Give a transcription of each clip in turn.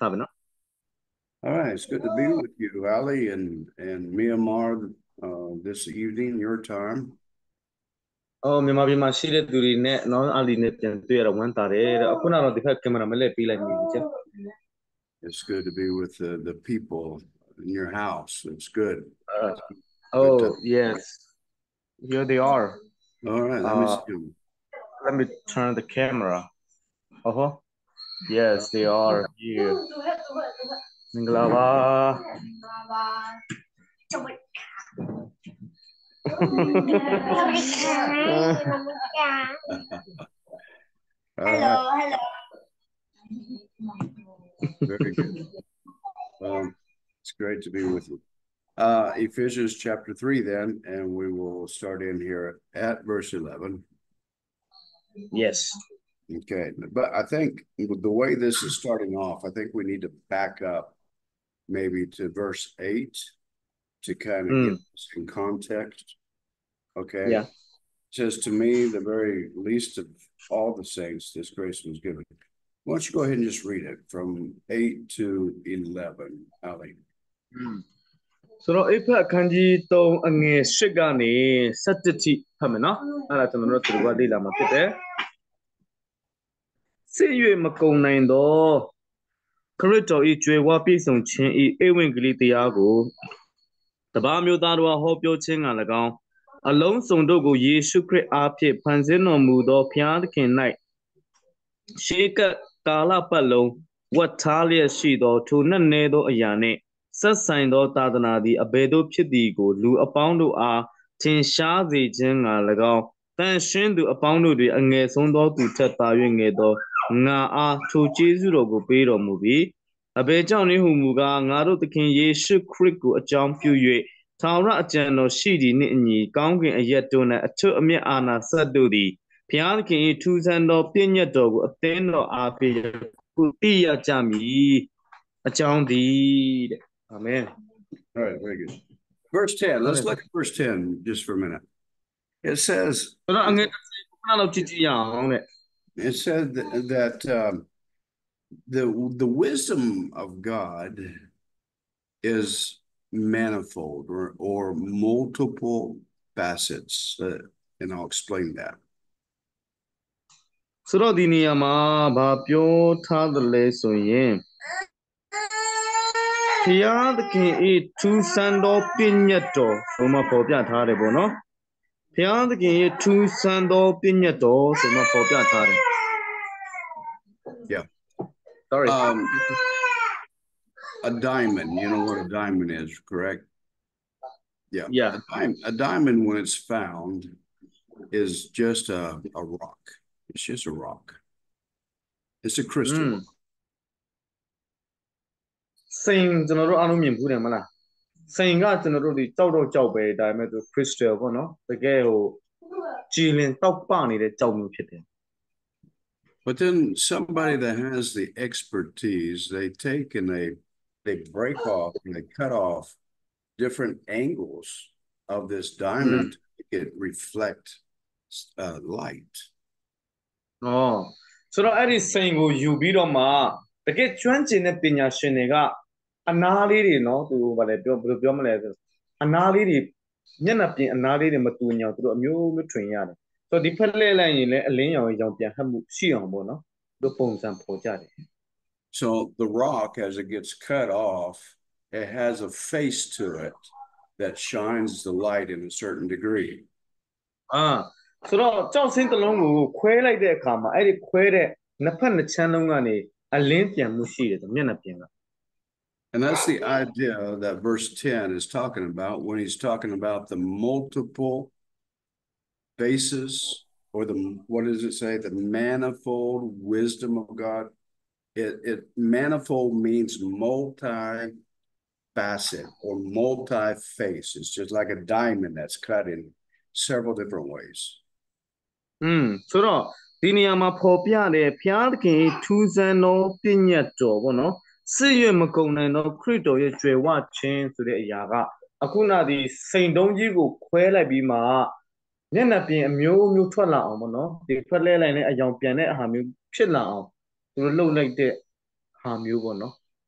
All right, it's good to be with you, Ali, and Myanmar this evening, your time. Oh,မြန်မာပြည်မှာရှိတဲ့သူတွေနဲ့နော်အလီနဲ့ပြန်တွေ့ရတော့ဝမ်းသာတယ်တဲ့အခုနောက်တော့ဒီဘက်ကင်မရာမလဲပေးလိုက်မိပြီကျ It's good to be with the people in your house. It's good. Oh yes, here they are. All right, let me see them. Let me turn the camera. Yes, they are here. မင်္ဂလာပါ Hello. Very good. It's great to be with you. Ephesians chapter 3 then, and we will start in here at verse 11. Yes. Okay, but I think the way this is starting off, I think we need to back up maybe to verse 8 to kind of get this in context. Okay. Yeah. It says, to me, the very least of all the saints, this grace was given. Why don't you go ahead and just read it from 8 to 11, Ali. So အဲ့ဖက်အခန်းကြီး3အငယ်8ကနေ17ထိဖတ်မယ်နော်အဲ့ဒါကျွန်တော်တို့သူကလေ့လာမှာဖြစ်တယ်စစ်၍မကုံနိုင်သောခရစ်တော်၏ကြွယ်ဝပြည့်စုံခြင်း၏ဧဝံဂေလိတရားကိုတပါးမျိုးသားတို့ဟောပြောခြင်းက၎င်းအလုံးစုံတို့ကိုယေရှုခရစ်အားဖြင့်ဖန်ဆင်းတော်မူသောဘုရားသခင်၌ရှေးကပ်ကာလပတ်လုံးဝတ်ထားလျက်ရှိသောထိုနက်နဲသောအရာနှင့်ဆက်ဆိုင်သောသာသနာသည်အဘယ်သို့ဖြစ်သည်ကိုလူအပေါင်းတို့အားထင်ရှားစေခြင်းက၎င်းတန်ရှင်းသူအပေါင်းတို့တွင်အငယ်ဆုံးသောသူထက်သာ၍ငယ်သောငါအားထိုကျေးဇူးတော်ကိုပေးတော်မူပြီးအဘယ်ကြောင့်နည်းဟုမူကားငါတို့သခင်ယေရှုခရစ်ကိုအကြောင်းပြု၍ထာဝရအကြံတော်ရှိသည်နှင့်အညီကောင်းကင်အရက်တို့၌အထွတ်အမြတ်အာဏာစက်တို့သည်ဘုရားသခင်၏ထူးဆန်းသောပြည့်ညတ်တော်ကိုအသင်းတော်အားဖြင့်ကိုသိရကြမည်အကြောင်းသည်တဲ့ Amen. All right, very good. Verse 10. Let's look at verse 10 just for a minute. It says that the wisdom of God is manifold or multiple facets, and I'll explain that. ဆိုတော့ဒီနေရာမှာဘာပြောထားသလဲဆိုရင်ဘုရားသခင်၏ထူးဆန်းသောပြည့်ညတ်တော်ဆိုမှပေါ်ပြထားတယ်ပေါ့နော်ဘုရားသခင်၏ထူးဆန်းသောပြည့်ညတ်တော်ဆိုမှပေါ်ပြထားတယ် Yeah. Sorry. A diamond, you know what a diamond is, correct? Yeah. Yeah. A diamond when it's found is just a rock. It's just a rock. It's a crystal. စိန်ကျွန်တော်တို့အားလုံးမြင်ဘူးတယ်မလားစိန်ကကျွန်တော်တို့ဒီကြောက်တော့ကြောက်ပဲဒါပေမဲ့သူ crystal ပေါ့နော်တကယ်ဟိုကြည်လင်တောက်ပနေတဲ့ကြောက်မျိုးဖြစ်တယ် But then somebody that has the expertise, they take and they break off and they cut off different angles of this diamond to make it reflect light. Oh, so တော့အဲ့ဒီစိန်ကိုယူပြီးတော့မှတကယ်ကျွမ်းကျင်တဲ့ပညာရှင်တွေကအနားလေးတွေနော်သူဘာလဲပြောဘယ်လိုပြောမလဲဆိုအနားလေးတွေမျက်နှာပြင်အနားလေးတွေမတူညောင်သူတို့အမျိုးမျိုးထွင်ရတယ်ဆိုတော့ဒီဖက်လှည့်လိုက်ရင်လည်းအလင်းရောင်ရောင်ပြန်ဟပ်မှုရှိအောင်ပေါ့နော်သူပုံစံပေါ်ကြတယ် So the rock as it gets cut off it has a face to it that shines the light in a certain degree. ဆိုတော့ကြောက်စင်းတစ်လုံးကိုခွဲလိုက်တဲ့အခါမှာအဲ့ဒီခွဲတဲ့နှစ်ဖက်နှစ်ချမ်းလုံးကနေအလင်းပြန်မှုရှိတယ်မျက်နှာပြင်က And that's the idea that verse 10 is talking about when he's talking about the multiple faces or what does it say? The manifold wisdom of God. It manifold means multi-facet or multi-face. It's just like a diamond that's cut in several different ways. ဆိုတော့ဒီနေရာမှာပေါ်ပြတယ်ဘုရားသခင်ထူးဆန်းသောပြည့်ညတ်တော်ပေါ့နော်စစ်ရွမကုံနိုင်သောခရစ်တော်ရဲ့ကြွယ်ဝခြင်းဆိုတဲ့အရာကအခုနဒီစိန်တုံးကြီးကိုခွဲလိုက်ပြီးမှမျက်နှာပြင်အမျိုးမျိုးထွက်လာအောင်ပေါ့နော်ဒီထွက်လဲလိုက်တဲ့အယောင်ပြန်တဲ့အဟာမျိုးဖြစ်လာအောင်သူတို့လှုပ်လိုက်တဲ့ဟာမျိုးပေါ့နော်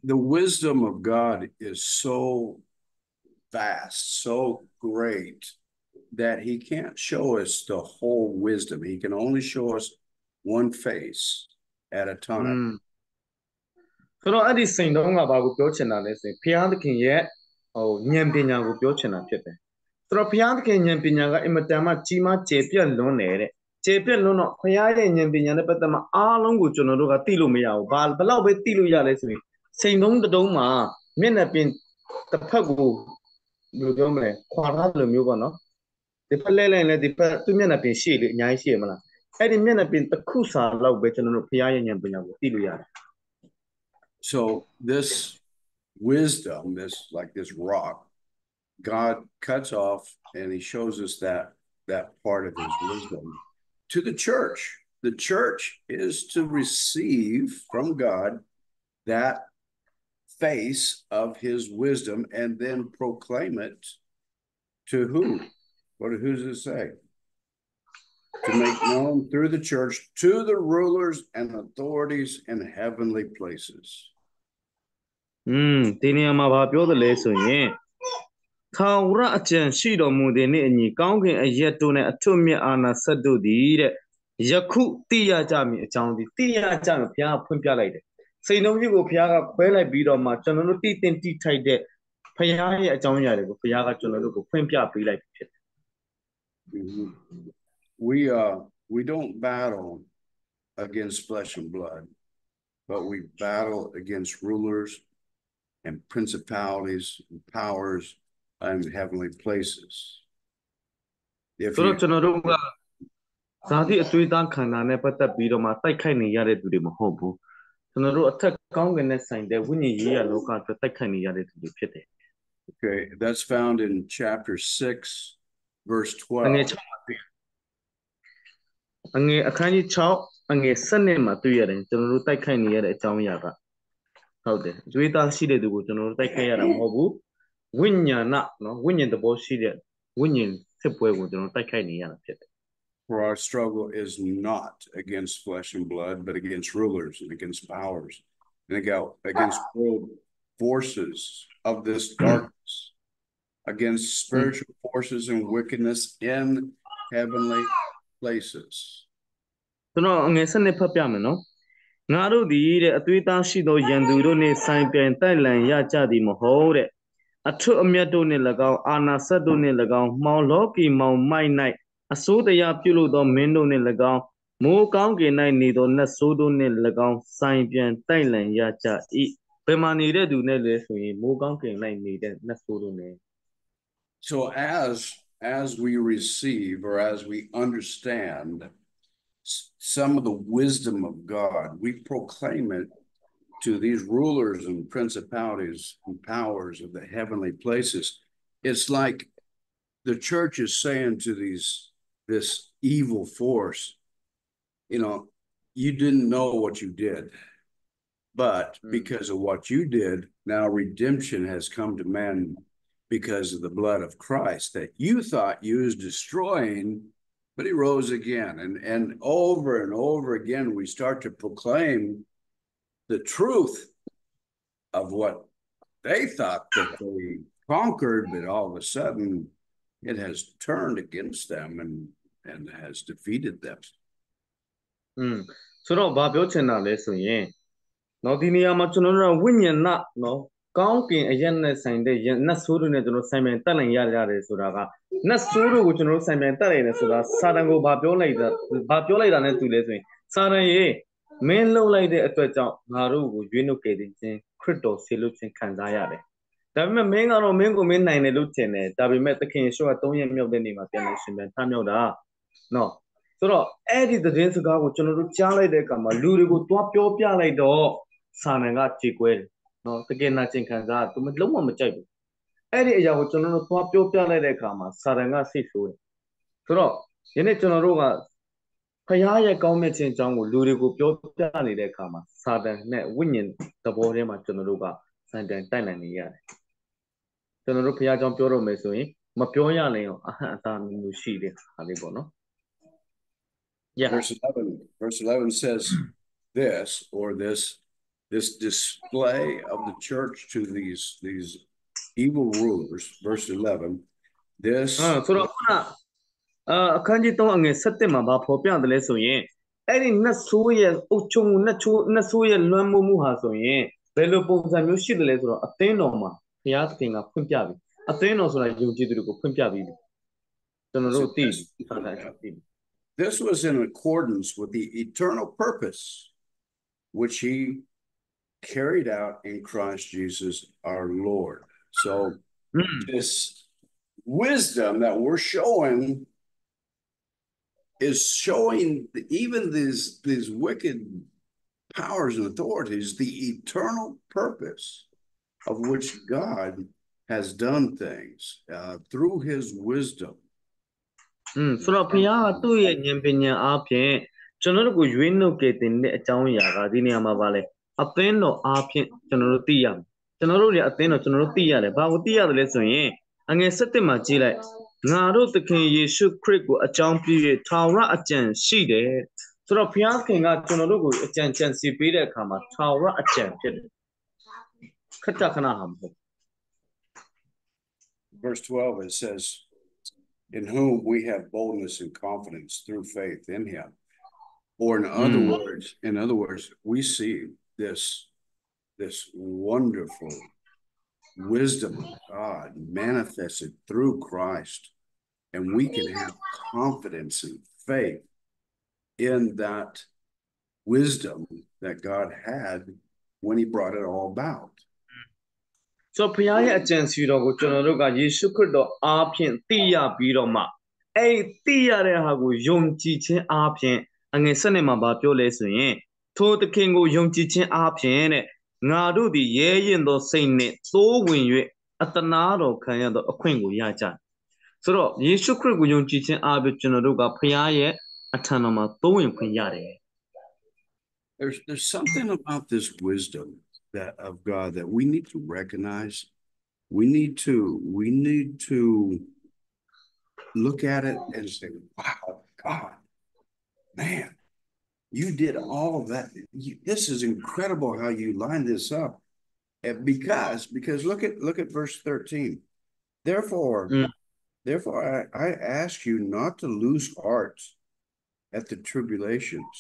the wisdom of God is so vast, so great that he can't show us the whole wisdom. He can only show us one face at a time. ဆိုတော့အဲ့ဒီစိန်တုံးကဘာကိုပြောချင်တာလဲဆိုရင်ဘုရားသခင်ရဲ့ဟိုဉာဏ်ပညာကိုပြောချင်တာဖြစ်တယ်ဆိုတော့ဘုရားသခင်ဉာဏ်ပညာကအင်မတန်မှကြီးမားကျယ်ပြန့်လွန်းတယ်တဲ့ကျယ်ပြန့်လွန်းတော့ဘုရားရဲ့ဉာဏ်ပညာနဲ့ပတ်သက်မှအားလုံးကိုကျွန်တော်တို့ကသိလို့မရဘူးဘာဘယ်လောက်ပဲသိလို့ရလဲဆိုရင်စိန်တုံးတစ်တုံးမှာမျက်နှာပြင်တစ်ဖက်ကိုဘယ်လိုပြောမလဲခွာထားတယ်လို့မျိုးပေါ့နော်ဒီဖက်လဲလဲလဲဒီဖက်သူ့မျက်နှာပြင်ရှေ့လေအများကြီးရှေ့မလားအဲ့ဒီမျက်နှာပြင်တစ်ခုစာလောက်ပဲကျွန်တော်တို့ဘုရားရဲ့ဉာဏ်ပညာကိုသိလို့ရတယ် So this wisdom, this rock, God cuts off and he shows us that part of his wisdom to the church. The church is to receive from God that face of his wisdom and then proclaim it to who? Who does it say? To make known through the church to the rulers and authorities in heavenly places. ဒီနေရာမှာဘာပြောသလဲဆိုရင်ထာဝရအကျင့်ရှိတော်မူသည်နှင့်အညီကောင်းကင်အရက်တို့နဲ့အထွတ်မြတ်အာဏာစက်တို့သည်တဲ့ယခုသိရကြမည်အကြောင်းဒီသိရကြမယ်ဘုရားဖွင့်ပြလိုက်တယ်စိတ်နှုံးကြီးကိုဘုရားကခွဲလိုက်ပြီးတော့မှကျွန်တော်တို့တည်တင်တည်ထိုက်တဲ့ဘုရားရဲ့အကြောင်းအရာတွေကိုဘုရားကကျွန်တော်တို့ကိုဖွင့်ပြပေးလိုက်ဖြစ်တယ် We don't battle against flesh and blood, but we battle against rulers and principalities and powers in heavenly places. ဆိုတော့ကျွန်တော်တို့ကဇာတိအသွေးသားခန္ဓာနဲ့ပတ်သက်ပြီးတော့မှတိုက်ခိုက်နေရတဲ့သူတွေမဟုတ်ဘူးကျွန်တော်တို့အထက်ကောင်းကင်နဲ့ဆိုင်တဲ့ဝိညာဉ်ရေးရလောကအတွက်တိုက်ခိုက်နေရတဲ့သူတွေဖြစ်တယ် Okay, that's found in chapter 6 verse 12. အငယ်အခန်းကြီး6အငယ်7မှာတွေ့ရတယ်ကျွန်တော်တို့တိုက်ခိုက်နေရတဲ့အကြောင်းအရာကဟုတ်တယ်အသွေးသားရှိတဲ့သူကိုကျွန်တော်တို့တိုက်ခိုက်ရတာမဟုတ်ဘူးဝိညာဏနော်ဝိညာဉ်သဘောရှိတဲ့ဝိညာဉ်စစ်ပွဲကိုကျွန်တော်တိုက်ခိုက်နေရတာဖြစ်တယ် For our struggle is not against flesh and blood, but against rulers and against powers and against world forces of this darkness, against spiritual forces and wickedness in heavenly places. ကျွန်တော်အငယ်7ဖတ်ပြမယ်နော်ငါတို့ဒီတဲ့အသွေးသားရှိသောယံသူတို့နှင့်ဆိုင်ပြိုင်တိုက်လန်ရကြသည်မဟုတ်တဲ့အထွတ်အမြတ်တို့နှင့်၎င်းအာနာစက်တို့နှင့်၎င်းမှောင်လောကီမှောင်မိုက်၌အစိုးတရားပြုလို့သောမင်းတို့နှင့်၎င်းမိုးကောင်းကင်၌နေသောနတ်ဆိုးတို့နှင့်၎င်းဆိုင်ပြိုင်တိုက်လန်ရကြ၏ဘယ်မှာနေတဲ့သူနဲ့လဲဆိုရင်မိုးကောင်းကင်၌နေတဲ့နတ်ဆိုးတို့နဲ့ So as we receive or as we understand some of the wisdom of God, we proclaim it to these rulers and principalities and powers of the heavenly places. It's like the church is saying to this evil force, you know, you didn't know what you did, but because of what you did, now redemption has come to man because of the blood of Christ that you thought you was destroying, but he rose again. And over again, we start to proclaim the truth of what they thought that they conquered, but all of a sudden it has turned against them and has defeated them. ဆိုတော့ဘာပြောချင်တာလဲဆိုရင်နော်ဒီနေရာမှာကျွန်တော်တို့ကဝိညာဏနော်ကောင်းကင်အရက်နဲ့ဆိုင်တဲ့နတ်ဆိုးတို့နဲ့ကျွန်တော်ဆိုင်ပြန်တက်နိုင်ရတယ်ဆိုတာကနတ်ဆိုးတို့ကိုကျွန်တော်တို့ဆိုင်ပြန်တက်နိုင်တယ်ဆိုတာစာတန်ကိုဘာပြောလိုက်တာနဲ့တူလဲဆိုရင်စာတန်ရေမင်းလှုပ်လိုက်တဲ့အတွက်ကြောင့်ငါတို့ကိုရွေးနှုတ်ခဲ့ခြင်းခရစ်တော်ဆေလွတ်ခြင်းခံစားရတယ်ဒါပေမဲ့မင်းကတော့မင်းကိုမင်းနိုင်တယ်လို့ထင်တယ်ဒါပေမဲ့သခင်ယေရှုက3ရက်မြောက်တဲ့နေ့မှာပြန်လို့ရှင်ပြန်ထမြောက်တာနော်ဆိုတော့အဲ့ဒီသတင်းစကားကိုကျွန်တော်တို့ကြားလိုက်တဲ့အခါမှာလူတွေကိုတွားပြောပြလိုက်တော့စာတန်ကကြေကွဲတယ်နော်တကယ်နာကျင်ခံစားသူမလုံးဝမကြိုက်ဘူးအဲ့ဒီအရာကိုကျွန်တော်တို့သွားပြောပြလိုက်တဲ့အခါမှာစာတန်ကစိတ်ဆိုးတယ်ဆိုတော့ယနေ့ကျွန်တော်တို့ကဖခင်ရဲ့ကောင်းမြတ်ခြင်းအကြောင်းကိုလူတွေကိုပြောပြနေတဲ့အခါမှာစာတန်နဲ့ဝိညာဉ်သဘောထဲမှာကျွန်တော်တို့ကစံတန်တိုက်နိုင်နေရတယ်ကျွန်တော်တို့ဖခင်အကြောင်းပြောတော့မယ်ဆိုရင်မပြောရနိုင်အောင်အဟံအတားမျိုးရှိတဲ့ဟာလေးပေါ့နော် Verse 11 says this this display of the church to these evil rulers, verse 11, this ဆိုတော့ခုနအခန်းကြီး3အငယ်7မှာဘာဖော်ပြတယ်လဲဆိုရင်အဲ့ဒီနတ်ဆိုးရဲ့အုပ်ချုပ်မှုနတ်ဆိုးရဲ့လွှမ်းမိုးမှုဟာဆိုရင်ဘယ်လိုပုံစံမျိုးရှိတယ်လဲဆိုတော့အသင်းတော်မှာဘုရားသခင်ကဖွင့်ပြပြီအသင်းတော်ဆိုတာယုံကြည်သူတွေကိုဖွင့်ပြပြီးကျွန်တော်တို့သိပြီ This was in accordance with the eternal purpose which he carried out in Christ Jesus our Lord. So this wisdom that we're showing is showing even these wicked powers and authorities the eternal purpose of which God has done things through his wisdom. ဆိုတော့ဘုရားကသူ့ရဲ့ဉာဏ်ပညာအားဖြင့်ကျွန်တော်တို့ကိုရွေးနှုတ်ခဲ့တဲ့အကြောင်းအရာကဒီနေရာမှာပါလဲအသင်းတော်အားဖြင့်ကျွန်တော်တို့သိရမယ်ကျွန်တော်တို့ရဲ့အသင်းတော်ကျွန်တော်တို့သိရတယ်ဘာကိုသိရတယ်လဲဆိုရင်အငယ်7မှာကြည့်လိုက်ငါတို့သခင်ယေရှုခရစ်ကိုအကြောင်းပြု၍ထာဝရအကြံရှိတယ်ဆိုတော့ဘုရားခင်ကကျွန်တော်တို့ကိုအကြံစီပေးတဲ့အခါမှာထာဝရအကြံဖြစ်တယ်ခဏခဏဟာမဟုတ် Verse 12 it says in whom we have boldness and confidence through faith in him. Or in other words, we see this wonderful wisdom of God manifested through Christ, and we can have confidence and faith in that wisdom that God had when he brought it all about. So ဘုရားရဲ့အကြံစီတော်ကိုကျွန်တော်တို့ကယေရှုခရစ်တော်အားဖြင့်သိရပြီးတော့မှအဲ့သိရတဲ့ဟာကိုယုံကြည်ခြင်းအားဖြင့်အငယ်7မှာဗာပြောလဲဆိုရင်ထိုသခင်ကိုယုံကြည်ခြင်းအားဖြင့်တဲ့ငါတို့သည်ရဲရင်သောစိတ်နှင့်သိုးဝင်၍အတနာတော်ခံရသောအခွင့်ကိုရကြဆိုတော့ယေရှုခရစ်ကိုယုံကြည်ခြင်းအားဖြင့်ကျွန်တော်တို့ကဘုရားရဲ့အထံတော်မှာသိုးဝင်ခွင့်ရတယ် There's something about this wisdom that of God that we need to recognize. We need to look at it and say, wow, God, man, you did all of that. This is incredible how you lined this up. And because look at verse 13. Therefore, I ask you not to lose heart at the tribulations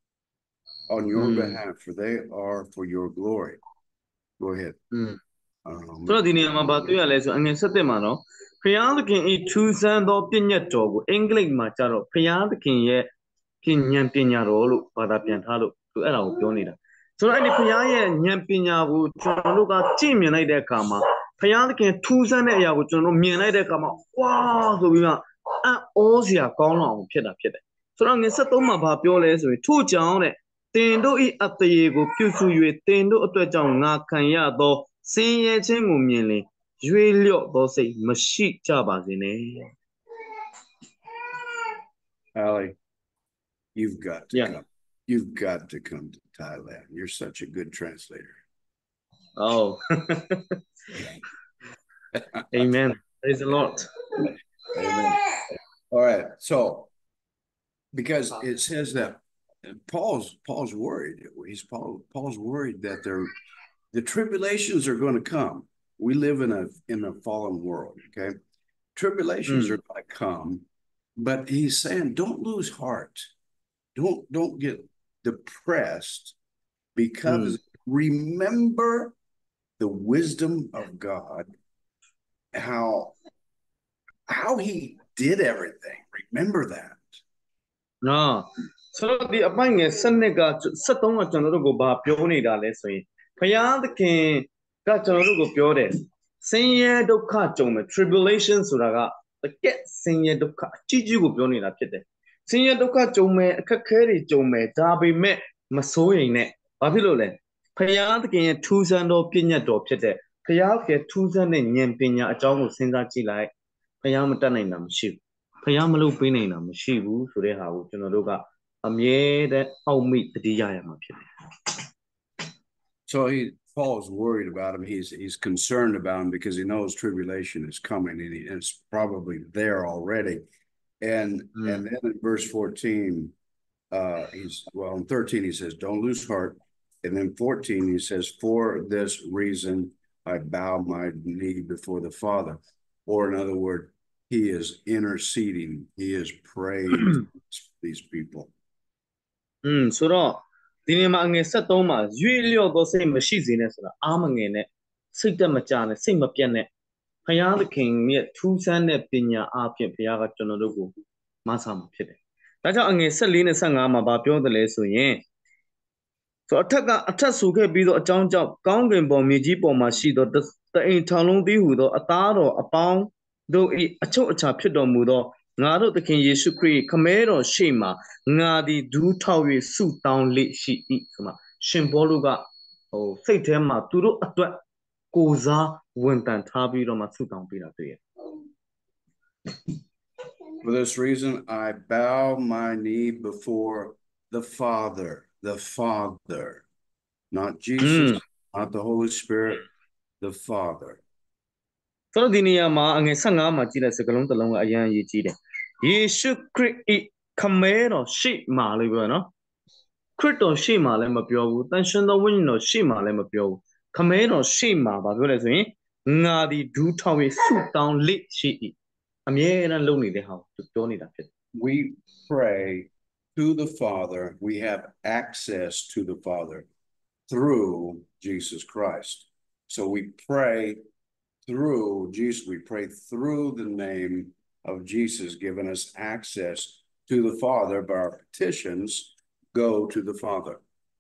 on your behalf, for they are for your glory. Go ahead. ဆိုတော့ဒီနေရာမှာဗာတွေ့ရလဲဆိုအငယ်7မှာနော်ဘုရားသခင်ဤထူးဆန်းသောပညတ်တော်ကိုအင်္ဂလိပ်မှာကျတော့ဘုရားသခင်ရဲ့ပညာတော်လို့ဘာသာပြန်ထားလို့သူအဲ့ဒါကိုပြောနေတာဆိုတော့အဲ့ဒီဘုရားရဲ့ဉာဏ်ပညာကိုကျွန်တော်တို့ကကြည့်မြင်လိုက်တဲ့အခါမှာဘုရားသခင်ထူးဆန်းတဲ့အရာကိုကျွန်တော်တို့မြင်လိုက်တဲ့အခါမှာဝါဆိုပြီးမှအံ့ဩစရာကောင်းလောက်အောင်ဖြစ်တယ်ဆိုတော့ငယ်73မှာဗာပြောလဲဆိုရင်ထို့ကြောင့်တဲ့တင်တို့ဤအတရေကိုပြုစု၍တင်တို့အတွက်ကြောင့်ငါခံရသောစင်ရဲခြင်းကိုမြင်လင်ရွေးလျော့သောစိတ်မရှိကြပါစေနဲ့ Ali, you've got to come to Thailand. You're such a good translator. Oh. Amen. Praise the Lord. Amen. All right. So because it says that Paul's worried. Paul's worried that the tribulations are going to come. We live in a fallen world, okay? Tribulations are going to come, but he's saying don't lose heart. Don't get depressed because remember the wisdom of God, how he did everything. Remember that. No. So the အပိုင်းငယ်7က73ကကျွန်တော်တို့ကိုဗာပြောနေတာလဲဆိုရင်ဘုရားသခင်ကကျွန်တော်တို့ကိုပြောတယ်ဆင်းရဲဒုက္ခကြုံမယ် tribulation ဆိုတာကတကယ်ဆင်းရဲဒုက္ခအကြီးကြီးကိုပြောနေတာဖြစ်တယ်ဆင်းရဲဒုက္ခကြုံမယ်အခက်ခဲတွေကြုံမယ်ဒါပေမဲ့မစိုးရိမ်နဲ့ဘာဖြစ်လို့လဲဘုရားသခင်ရဲ့ထူးဆန်းသောပညတ်တော်ဖြစ်တဲ့ဘုရားရဲ့ထူးဆန်းတဲ့ဉာဏ်ပညာအကြောင်းကိုစဉ်းစားကြည့်လိုက်ဘုရားမတတ်နိုင်တာမရှိဘူးဘုရားမလုပ်ပေးနိုင်တာမရှိဘူးဆိုတဲ့ဟာကိုကျွန်တော်တို့ကအမြဲတမ်းအောက်မိတတိယရမှာဖြစ်တယ် So Paul's worried about him. He's concerned about him because he knows tribulation is coming and it's probably there already. And then in verse 14, in 13 he says, "Don't lose heart, And then 14, he says, for this reason, I bow my knee before the Father. Or in other words, he is interceding. He is praying for these people. ဆိုတော့ဒီနေ့မှာအငယ်73မှာရွေ့လျော့သောစိတ်မရှိစေနဲ့ဆိုတာအာမငယ်နဲ့စိတ်တက်မကြနဲ့စိတ်မပြတ်နဲ့ဖယားသခင်ရဲ့ထူးဆန်းတဲ့ပညာအားဖြင့်ဖယားကကျွန်တော်တို့ကိုမဆာမှာဖြစ်တယ်။ဒါကြောင့်အငယ်74နဲ့75မှာဗာပြောတယ်လဲဆိုရင်ဆိုအထက်ဆိုခဲ့ပြီးတော့အကြောင်းကြောင့်ကောင်းကင်ပေါ်မြေကြီးပေါ်မှာရှိသောတအိမ်ထောင်လုံးသေးဟူသောအသားတော်အပေါင်းတို့၏အချုပ်အခြာဖြစ်တော်မူသောငါတို့သခင်ယေရှုခရစ်ခမဲတော်ရှေ့မှာငါသည်ဒူးထောက်၍ဆုတောင်းလေရှိ၏ဆိုမှရှင်ဘောလုကစိတ်ထဲမှာသူတို့အတွက်ကိုစားဝန်တန်ထားပြီးတော့မှဆုတောင်းပေးတာတွေ့ရ For this reason I bow my knee before the Father, not Jesus, not the Holy Spirit, the Father. ဆိုတော့ဒီနေရာမှာအငယ်75မှာကြည့်တဲ့စကားလုံးတစ်လုံးကအရန်အရေးကြီးတယ်ယေရှုခရစ်၏ခမဲတော်ရှေ့မှာလို့ပြောနော်ခရစ်တော်ရှေ့မှာလည်းမပြောဘူးတန်ရှင်သောဝိညာဉ်တော်ရှေ့မှာလည်းမပြောဘူးခမဲတော်ရှေ့မှာဘာပြောလဲဆိုရင်ငါသည်ဒူးထောက်၍ဆုတောင်းလေရှိ၏အမြဲတမ်းလုပ်နေတဲ့ဟာကိုပြောနေတာဖြစ်တယ် We pray to the Father, we have access to the Father through Jesus Christ. So we pray through Jesus, we pray through the name of Jesus, giving us access to the Father, but our petitions go to the Father.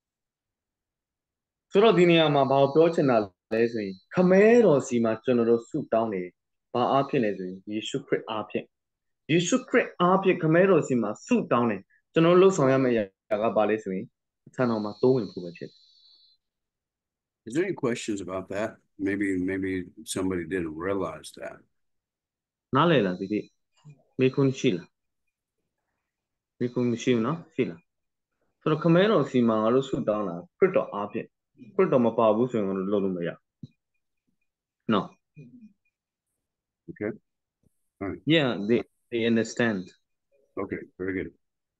ဆိုတော့ဒီနေရာမှာဘာပြောချင်တာလဲဆိုရင်ခမဲတော်စီမှာကျွန်တော်တို့ဆုတောင်းနေဘာအားဖြင့်လဲဆိုရင်ယေရှုခရစ်အားဖြင့်ယေရှုခရစ်အားဖြင့်ခမဲတော်စီမှာဆုတောင်းနေကျွန်တော်လှုပ်ဆောင်ရမယ့်အရာကဘာလဲဆိုရင်အထံတော်မှာတိုးဝင်ဖို့ပဲဖြစ်တယ် Is there any questions about that? Maybe somebody didn't realize that. နားလည်လားဒီဒီမေခွန်းရှိလားမေခွန်းမရှိဘူးနော်ရှိလားဆိုတော့ခမဲတော်စီမှာငါတို့ဆုတောင်းတာခရစ်တော်အားဖြင့်ခရစ်တော်မပါဘူးဆိုရင်ငါတို့လုပ်လို့မရနော် Okay. All right. Yeah they understand Okay, very good.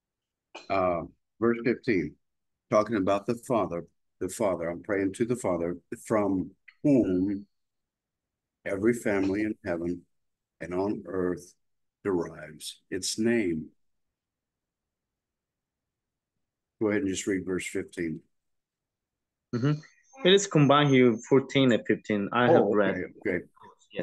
Verse 15, talking about the Father, I'm praying to the Father from whom every family in heaven and on earth derives its name. Go ahead and just read verse 15. It is combined here 14 and 15. I have read. Okay. Yes.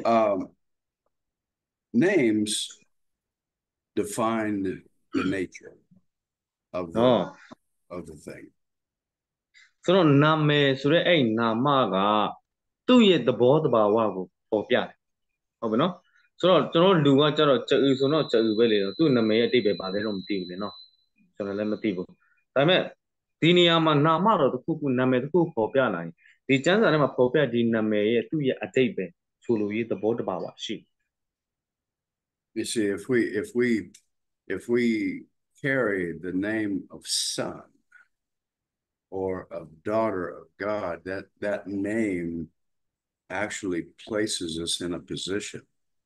Names define the nature of the thing. ဆိုတော့နာမည်ဆိုတဲ့အဲ့နာမကသူ့ရဲ့သဘောတဘာဝကိုပေါ်ပြတယ်ဟုတ်ပြီနော်ဆိုတော့ကျွန်တော်လူကကြတော့ကျူဆိုတော့ကျူပဲလေသူ့နာမည်ရဲ့အတိတ်ပဲပါလဲတော့မသိဘူးလေနော်ကျွန်တော်လည်းမသိဘူးဒါပေမဲ့ဒီနေရာမှာနာမတော်တစ်ခုခုနာမည်တစ်ခုပေါ်ပြလာရင်ဒီကျမ်းစာထဲမှာပေါ်ပြဒီနာမည်ရဲ့သူ့ရဲ့အတိတ်ပဲဆိုလိုရေးသဘောတဘာဝရှိ You see, if we carry the name of son or of daughter of God, that name actually places us in a position.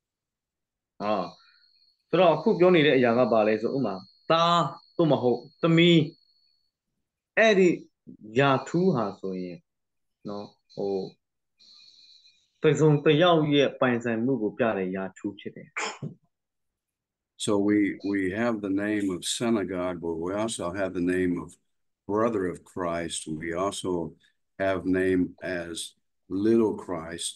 ဆိုတော့အခုပြောနေတဲ့အရာကဘာလဲဆိုဥမာသားသို့မဟုတ်သမီးအဲ့ဒီယာထူးဟာဆိုရင်နော်တစုံတစ်ယောက်ရဲ့ပိုင်ဆိုင်မှုကိုပြတဲ့ယာထူးဖြစ်တယ် So we have the name of Son of God, but we also have the name of Brother of Christ. We also have name as Little Christ,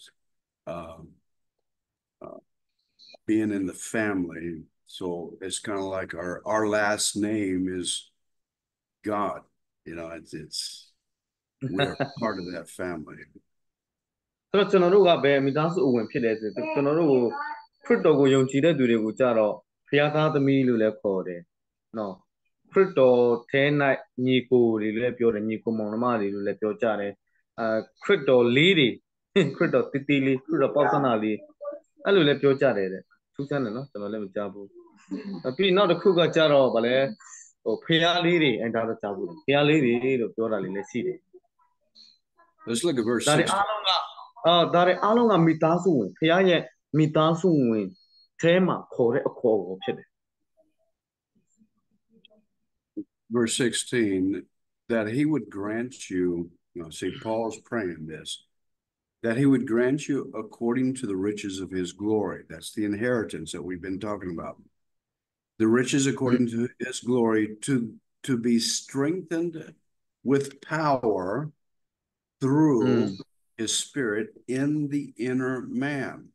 being in the family. So it's kind of like our last name is God. You know, it's we're part of that family. ဆိုတော့ကျွန်တော်တို့ကဘယ်မိသားစုအဝင်ဖြစ်လဲဆိုကျွန်တော်တို့ကိုခရစ်တော်ကိုယုံကြည်တဲ့သူတွေကိုကြတော့ဖခင်သားသမီးလို့လည်းခေါ်တယ်နော်ခရစ်တော်ထဲ၌ညီကိုတွေလည်းပြောတယ်ညီကိုမောင်နှမတွေလို့လည်းပြောကြတယ်ခရစ်တော်လေးတွေခရစ်တော်တီလေးခရစ်တော်ပေါက်စနာလေးအဲ့လိုလည်းပြောကြတယ်တဲ့ထူးဆန်းတယ်နော်ကျွန်တော်လည်းမကြားဘူးပြီးနောက်တစ်ခုကကြတော့ဗာလဲဖခင်လေးတွေအဲ့ဒါတော့ကြားဘူးဖခင်လေးတွေလို့ပြောတာလည်းရှိတယ် Let's look at verse 16. ဒါတွေအားလုံးကမိသားစုဝင်ဖခင်ရဲ့မိသားစုဝင်ထဲမှာခေါ်တဲ့အခေါ်ကိုဖြစ်တယ် Verse 16, that he would grant you See, Paul's praying this, that he would grant you according to the riches of his glory. That's the inheritance that we've been talking about. The riches according to his glory to be strengthened with power through his spirit in the inner man.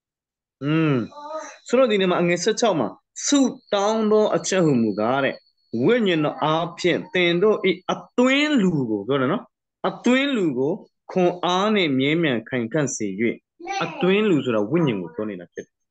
ဆိုတော့ဒီနေ့မှာအငယ်16မှာဆုတောင်းသောအချက်ဟုမူကားတဲ့ဝိညာဉ်တော်အားဖြင့်သင်တို့ဤအတွင်းလူကိုပြောတယ်နော်အတွင်းလူကိုခွန်အားနဲ့မြဲမြံခိုင်ခန့်စေ၍အတွင်းလူဆိုတာဝိညာဉ်ကိုပြောနေတာဖြစ်တယ်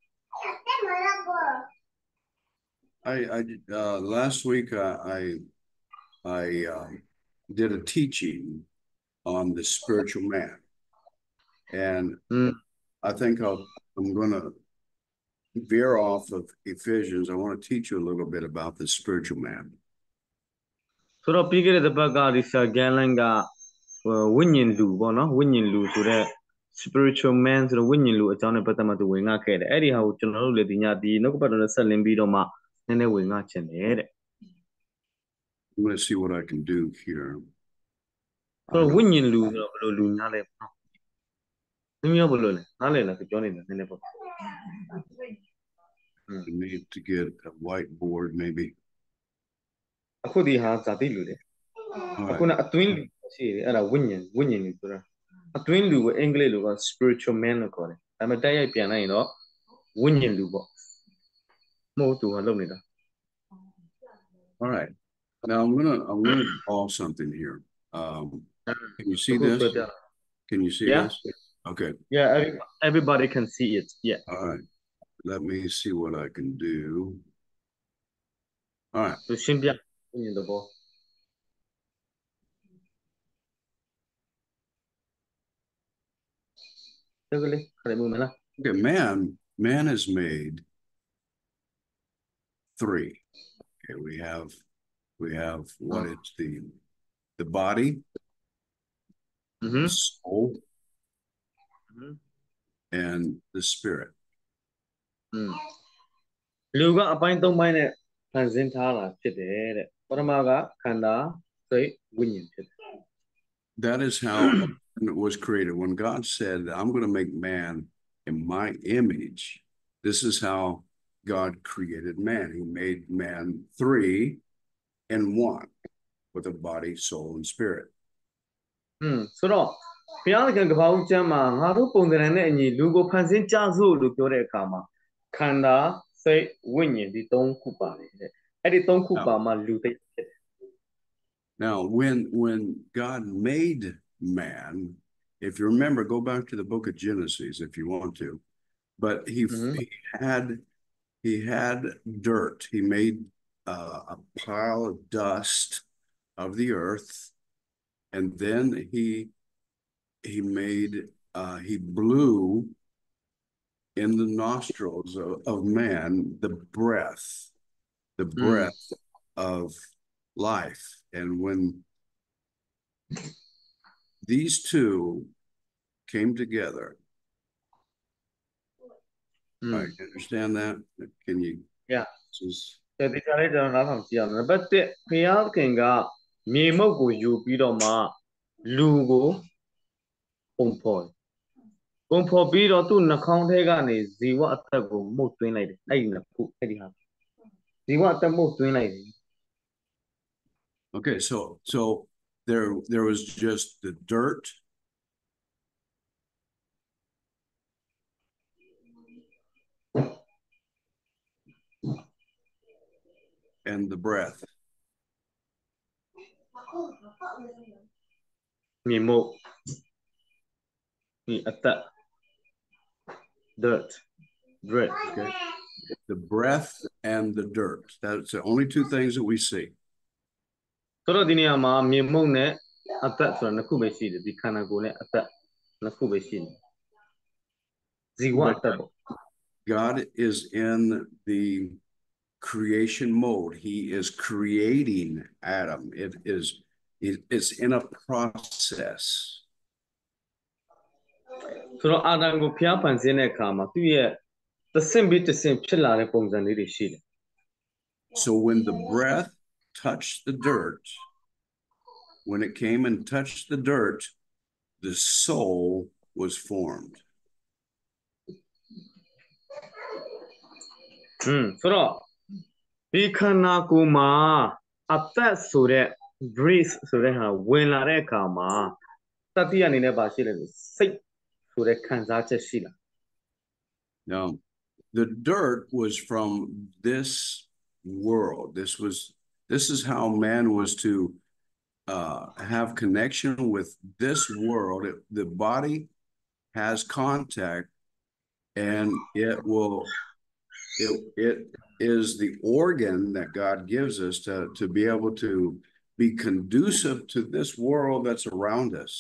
Last week I did a teaching on the spiritual man, and I think I'm going to veer off of Ephesians. I want to teach you a little bit about the spiritual man. ဆိုတော့ပြီးခဲ့တဲ့တစ်ပတ်ကဒီဆာဂန်လန်ကဝိညာဉ်လူပေါ့နော်ဝိညာဉ်လူဆိုတဲ့ spiritual man ဆိုတော့ဝိညာဉ်လူအကြောင်းနဲ့ပတ်သက်မှသူဝင်ငှခဲ့တယ်အဲ့ဒီဟာကိုကျွန်တော်တို့လည်းဒီညဒီနှုတ်ကပတ်တော်နဲ့ဆက်လင်းပြီးတော့မှနည်းနည်းဝင်ငှချင်တယ်တဲ့ I'm going to see what I can do here. ဆိုတော့ဝိညာဉ်လူဆိုတော့ဘယ်လိုလူများလဲပေါ့။သမီးရောဘယ်လိုလဲနားလည်လားပြောနေတာနည်းနည်းပေါ့ I need to get a whiteboard maybe. အခုဒီဟာဇာတိလူလေအခုနအတွင်းလူရှိတယ်အဲ့ဒါဝိညာဉ်လူဆိုတာအတွင်းလူကိုအင်္ဂလိပ်လိုက spiritual man လို့ခေါ်တယ်ဒါပေမဲ့တိုက်ရိုက်ပြန်လိုက်ရင်တော့ဝိညာဉ်လူပေါ့မဟုတ်သူကလုပ်နေတာ All right. Now I'm gonna draw something here. Can you see this? Can you see this? Okay. Yeah, everybody can see it. Yeah. All right. Let me see what I can do. All right. So ရှင်းပြဝိညာဉ်သဘော Okay, man is made three. Okay, we have what is the body, the soul, and the spirit. လူကအပိုင်း၃ပိုင်းနဲ့ဖန်ဆင်းထားတာဖြစ်တယ်တဲ့ပထမကခန္ဓာစိတ်ဝိညာဉ်ဖြစ်တယ် That is how it was created. When God said, I'm going to make man in my image, this is how God created man. He made man three in one with a body, soul, and spirit. ဆိုတော့ဘုရားသခင်ကမ္ဘာဦးကျမ်းမှာငါတို့ပုံစံနဲ့အညီလူကိုဖန်ဆင်းကြစို့လို့ပြောတဲ့အခါမှာခန္ဓာစိတ်ဝိညာဉ်ဒီ၃ခုပါတယ်တဲ့အဲ့ဒီ၃ခုပါမှလူသိဖြစ်တယ် Now, when God made man, if you remember, go back to the book of Genesis if you want to, but he had dirt. He made a pile of dust of the earth, and then he blew in the nostrils of man the breath of life. And when these two came together, right, understand that? Can you? Yeah. ဒီကြားလေးကျွန်တော်နားထောင်ကြည့်အောင်နံပါတ်1ဘုရားခင်ကမြေမုတ်ကိုယူပြီးတော့မှလူကိုပုံဖော်ပြီးတော့သူ့နှာခေါင်းထဲကနေဇီဝအသက်ကိုမှုတ်သွင်းလိုက်တယ်အဲ့ဒီနှစ်ခုအဲ့ဒီဟာဇီဝအသက်မှုတ်သွင်းလိုက်တယ် Okay, so there was just the dirt and the breath. မြေမုတ်ဒီအသက် dirt breath okay. The breath and the dirt. That's the only two things that we see. ဆိုတော့ဒီနေရာမှာမြေမုတ်နဲ့အသက်ဆိုတာနှစ်ခုပဲရှိတယ်ဒီခန္ဓာကိုယ်နဲ့အသက်နှစ်ခုပဲရှိတယ်ဇီဝအသက်ပေါ့ God is in the creation mode. He is creating Adam. It's in a process. ဆိုတော့အာဒံကိုဖျားဖန်ဆင်းတဲ့အခါမှာသူ့ရဲ့သဆင့်ပြီးတစ်ဆင့်ဖြစ်လာတဲ့ပုံစံလေးတွေရှိတယ် So when the breath touched the dirt, when it came and touched the dirt, the soul was formed. ဆိုတော့ဒီခန္ဓာကိုယ်မှာအသက်ဆိုတဲ့ breath ဆိုတဲ့ဟာဝင်လာတဲ့အခါမှာတတိယအနေနဲ့ပါရှိတယ်စိတ်ဆိုတဲ့ခံစားချက်ရှိလား Now, the dirt was from this world. This is how man was to have connection with this world. The body has contact, and it is the organ that God gives us to be able to be conducive to this world that's around us.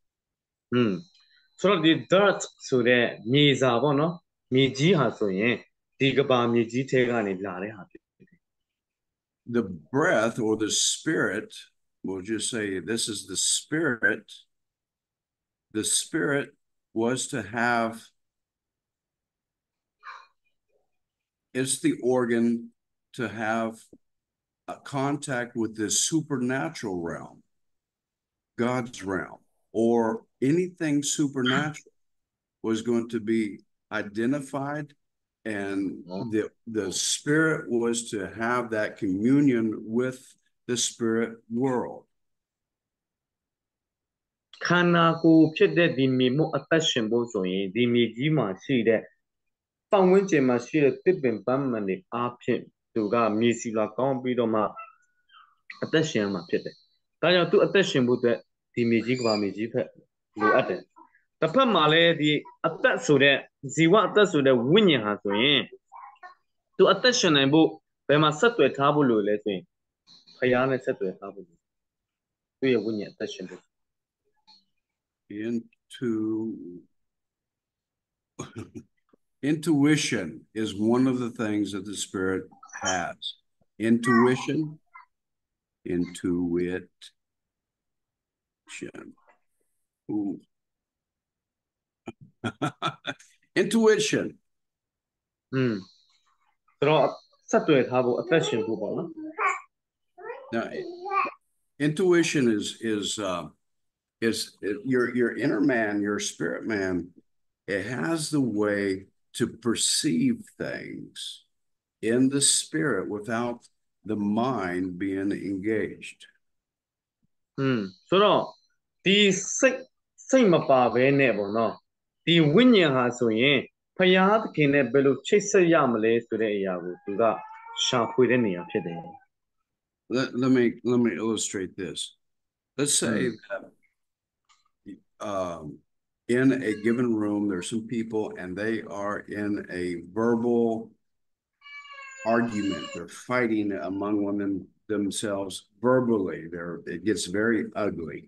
ဆိုတော့ဒီ dirt ဆိုတဲ့မြေစာပေါ့နော်မြေကြီးဟာဆိုရင်ဒီကဘာမြေကြီးထဲကနေလာတဲ့ဟာဖြစ်တယ် The breath or the spirit, we'll just say this is the spirit. The spirit was to have, it's the organ to have a contact with this supernatural realm, God's realm, or anything supernatural was going to be identified, and the spirit was to have that communion with the spirit world. ခန္ဓာကိုယ်ဖြစ်တဲ့ဒီမြေမှုအသက်ရှင်ဖို့ဆိုရင်ဒီမြေကြီးမှာရှိတဲ့ပတ်ဝန်းကျင်မှာရှိတဲ့တစ်ပင်ပန်းမှန်တွေအားဖြင့်သူကမြေစီလာကောင်းပြီးတော့မှအသက်ရှင်မှာဖြစ်တယ်။ဒါကြောင့်သူအသက်ရှင်ဖို့အတွက်ဒီမြေကြီးကဘာမြေကြီးဖက်လိုအပ်တယ်။တစ်ဖက်မှာလည်းဒီအသက်ဆိုတဲ့ဇီဝအသက်ဆိုတဲ့ဝိညာဉ်ဟာဆိုရင်သူအသက်ရှင်နိုင်ဖို့ဘယ်မှာဆက်သွယ်ထားဖို့လိုလဲဆိုရင်ဖယားနဲ့ဆက်သွယ်ထားဖို့လိုသူ့ရဲ့ဝိညာဉ်အသက်ရှင်ဖို့ Intuition is one of the things that the spirit has. Intuition. Ooh. Intuition. ဆိုတော့ဆက်သွယ်ထားဖို့အသက်ရှင်ဖို့ပေါ့နော် Now, intuition is your inner man, your spirit man. It has the way to perceive things in the spirit without the mind being engaged. ဆိုတော့ဒီစိတ်မပါဘဲနဲ့ပေါ့နော်ဒီဝိညာဉ်ဟာဆိုရင်ဖယားသခင်နဲ့ဘယ်လိုချိတ်ဆက်ရမလဲဆိုတဲ့အရာကိုသူကရှာဖွေတဲ့နေရာဖြစ်တယ် Let me illustrate this. Let's say that in a given room, there's some people and they are in a verbal argument. They're fighting among themselves verbally. It gets very ugly.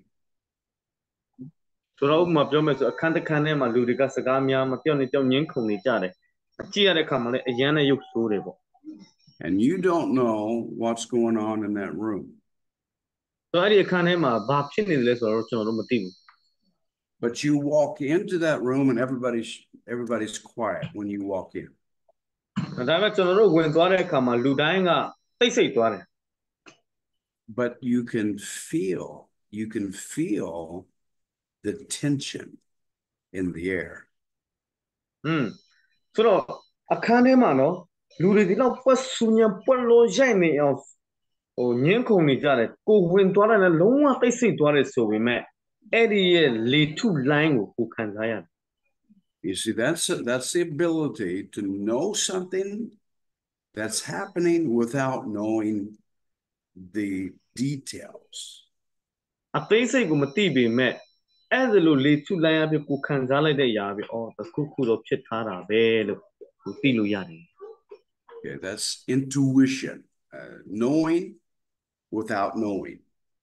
ဆိုတော့ဥပမာပြောမယ်ဆိုအခန်းတစ်ခန်းထဲမှာလူတွေကစကားများမပြောနဲ့ကြောက်ငင်းခုန်နေကြတယ်အကြည့်ရတဲ့အခါမှာလည်းအရန်နဲ့ရုပ်ဆိုးတယ်ပေါ့ And you don't know what's going on in that room. ဆိုတော့အဲ့ဒီအခန်းထဲမှာဘာဖြစ်နေလဲဆိုတော့ကျွန်တော်တို့မသိဘူး But you walk into that room and everybody's quiet when you walk in. ဒါပေမဲ့ကျွန်တော်တို့ဝင်သွားတဲ့အခါမှာလူတိုင်းကတိတ်ဆိတ်သွားတယ် But you can feel the tension in the air. ဆိုတော့အခန်းထဲမှာနော်လူတွေဒီလောက်ပွက်ဆူညံပွက်လို့ရိုက်နေအောင်ငင်းခုန်နေကြတယ်ကိုဝင်သွားတယ်လည်းလုံးဝတိတ်ဆိတ်သွားတယ်ဆိုပေမဲ့အဲ့ဒီရဲ့လေထုလိုင်းကိုခံစားရတယ် You see, that's the ability to know something that's happening without knowing the details. အသေးစိတ်ကိုမသိပေမဲ့အဲ့ဒါလိုလေထုလိုင်းအဖြစ်ကိုခံစားလိုက်တဲ့အရာပဲတခုခုတော့ဖြစ်ထားတာပဲလို့ကိုသိလို့ရတယ် Okay, that's intuition, knowing without knowing.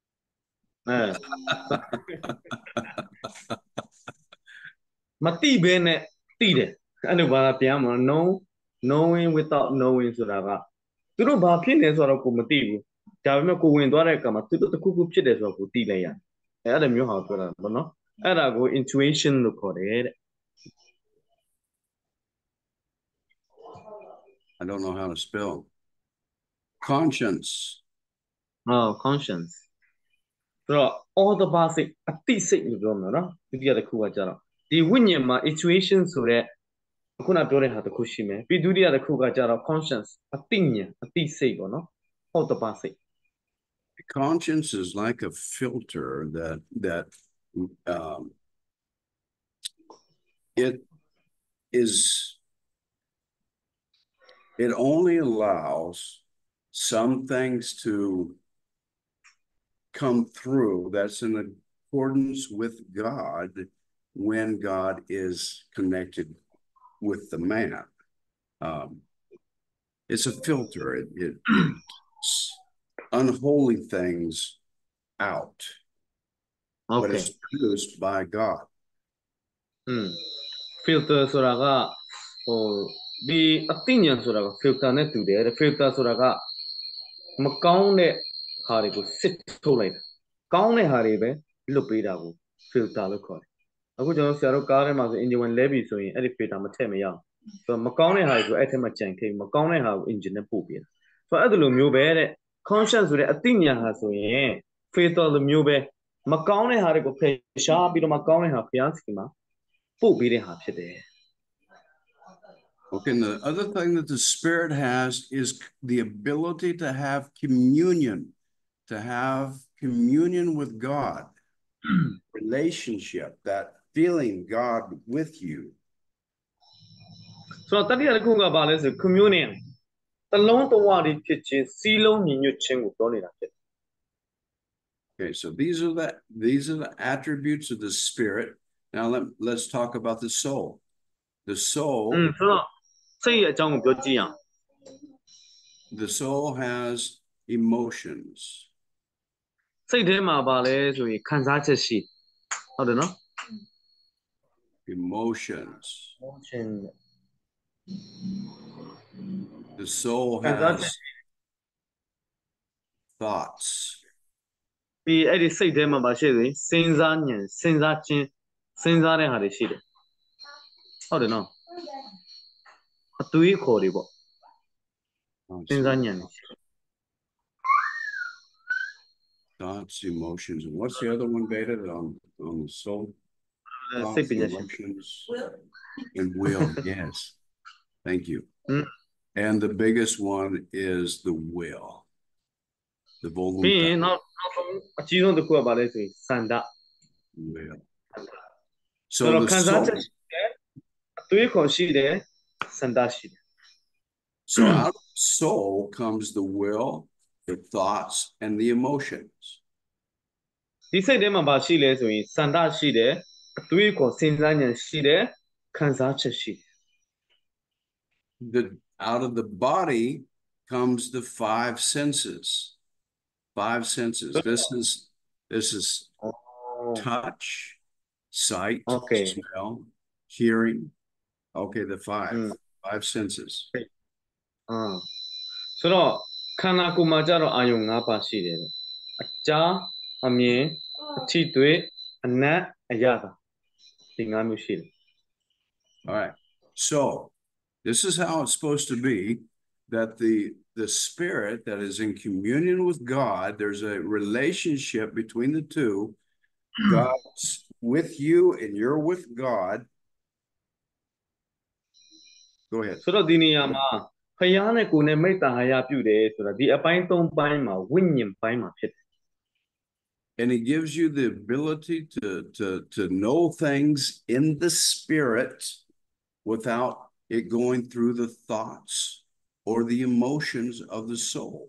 မသိဘဲနဲ့သိတယ်အဲ့လိုဘာသာပြန်မှာ knowing without knowing ဆိုတာကသူတို့ဘာဖြစ်နေဆိုတော့ကိုမသိဘူးဒါပေမဲ့ကိုဝင်သွားတဲ့အခါမှာသူတို့တစ်ခုခုဖြစ်တယ်ဆိုတော့ကိုသိလိုက်ရတယ်အဲ့ဒါမျိုးဟာပြောတာပေါ့နော်အဲ့ဒါကို intuition လို့ခေါ်တယ်တဲ့ I don't know how to spell. Conscience. conscience ဆိုတော့ all the ဘာစိတ်အတိစိတ်လို့ပြောမှာနော်ဒုတိယတစ်ခုကကြတော့ဒီဝိညာဉ်မှာ intuition ဆိုတဲ့ခုနပြောတဲ့ဟာတစ်ခုရှိမယ်ပြီးဒုတိယတစ်ခုကကြတော့ conscience အတိညာအတိစိတ်ပေါ့နော် all the ဘာစိတ် Conscience is like a filter that it is it only allows some things to come through that's in accordance with God when God is connected with the man. It's a filter. It unholy things out, but it's produced by God. Filter ဆိုတာကဟိုဒီအသိဉာဏ်ဆိုတာက filter နဲ့တူတယ် filter ဆိုတာကမကောင်းတဲ့ဟာတွေကိုစစ်ထုတ်လိုက်တာကောင်းတဲ့ဟာတွေပဲလွတ်ပေးတာကို filter လို့ခေါ်တယ်အခုကျွန်တော်ဆရာတို့ကားထဲမှာဆို engine ဝင်လဲပြီဆိုရင်အဲ့ဒီ filter မထည့်မရအောင်ဆိုတော့မကောင်းတဲ့ဟာတွေဆိုအဲ့ထက်မှကြံခိမကောင်းတဲ့ဟာကို engine နဲ့ပို့ပေးတာဆိုတော့အဲ့ဒီလိုမျိုးပဲတဲ့ conscious ဆိုတဲ့အသိဉာဏ်ဟာဆိုရင် filter လိုမျိုးပဲမကောင်းတဲ့ဟာတွေကိုဖယ်ရှားပြီးတော့မကောင်းတဲ့ဟာဘုရားစီမှာပို့ပေးတဲ့ဟာဖြစ်တယ် Okay, and the other thing that the Spirit has is the ability to have communion with God, relationship, that feeling God with you. So, communion. Okay, so these are the attributes of the Spirit. Now let's talk about the soul. The soul. The soul has emotions. Emotions. The soul has thoughts. ပြီးအဲ့ဒီစိတ်ထဲမှာပါရှိတယ်စဉ်းစားဉာဏ်စဉ်းစားခြင်းစဉ်းစားတဲ့ဟာတွေရှိတယ်ဟုတ်တယ်နော်အတွေးခေါ်တွေပေါ့စဉ်းစားဉာဏ် Thoughts, emotions, and what's the other one, Beta, on the soul? Thoughts, emotions, and will. Yes, thank you. And the biggest one is the will. The voluntary. Will. So the soul, out of the soul comes the will, the thoughts, and the emotions. Out of the body comes the five senses. Five senses. This is touch, sight, smell, hearing. Okay, the five senses. So ခန္ဓာကိုယ်မှာကြတော့အာယုံ၅ပါးရှိတယ်အကြားအမြင်အထိတွေ့အနတ်အရသာဒီ၅မျိုးရှိတယ် All right. So this is how it's supposed to be, that the spirit that is in communion with God, there's a relationship between the two. God's with you and you're with God. Go ahead. ဆိုတော့ဒီနေရာမှာဖယားနဲ့ကိုယ်နဲ့မိတ္တာဟာယပြုတယ်ဆိုတာဒီအပိုင်း၃ပိုင်းမှာဝိညာဉ်ပိုင်းမှာဖြစ်တယ် And it gives you the ability to know things in the spirit without it going through the thoughts or the emotions of the soul.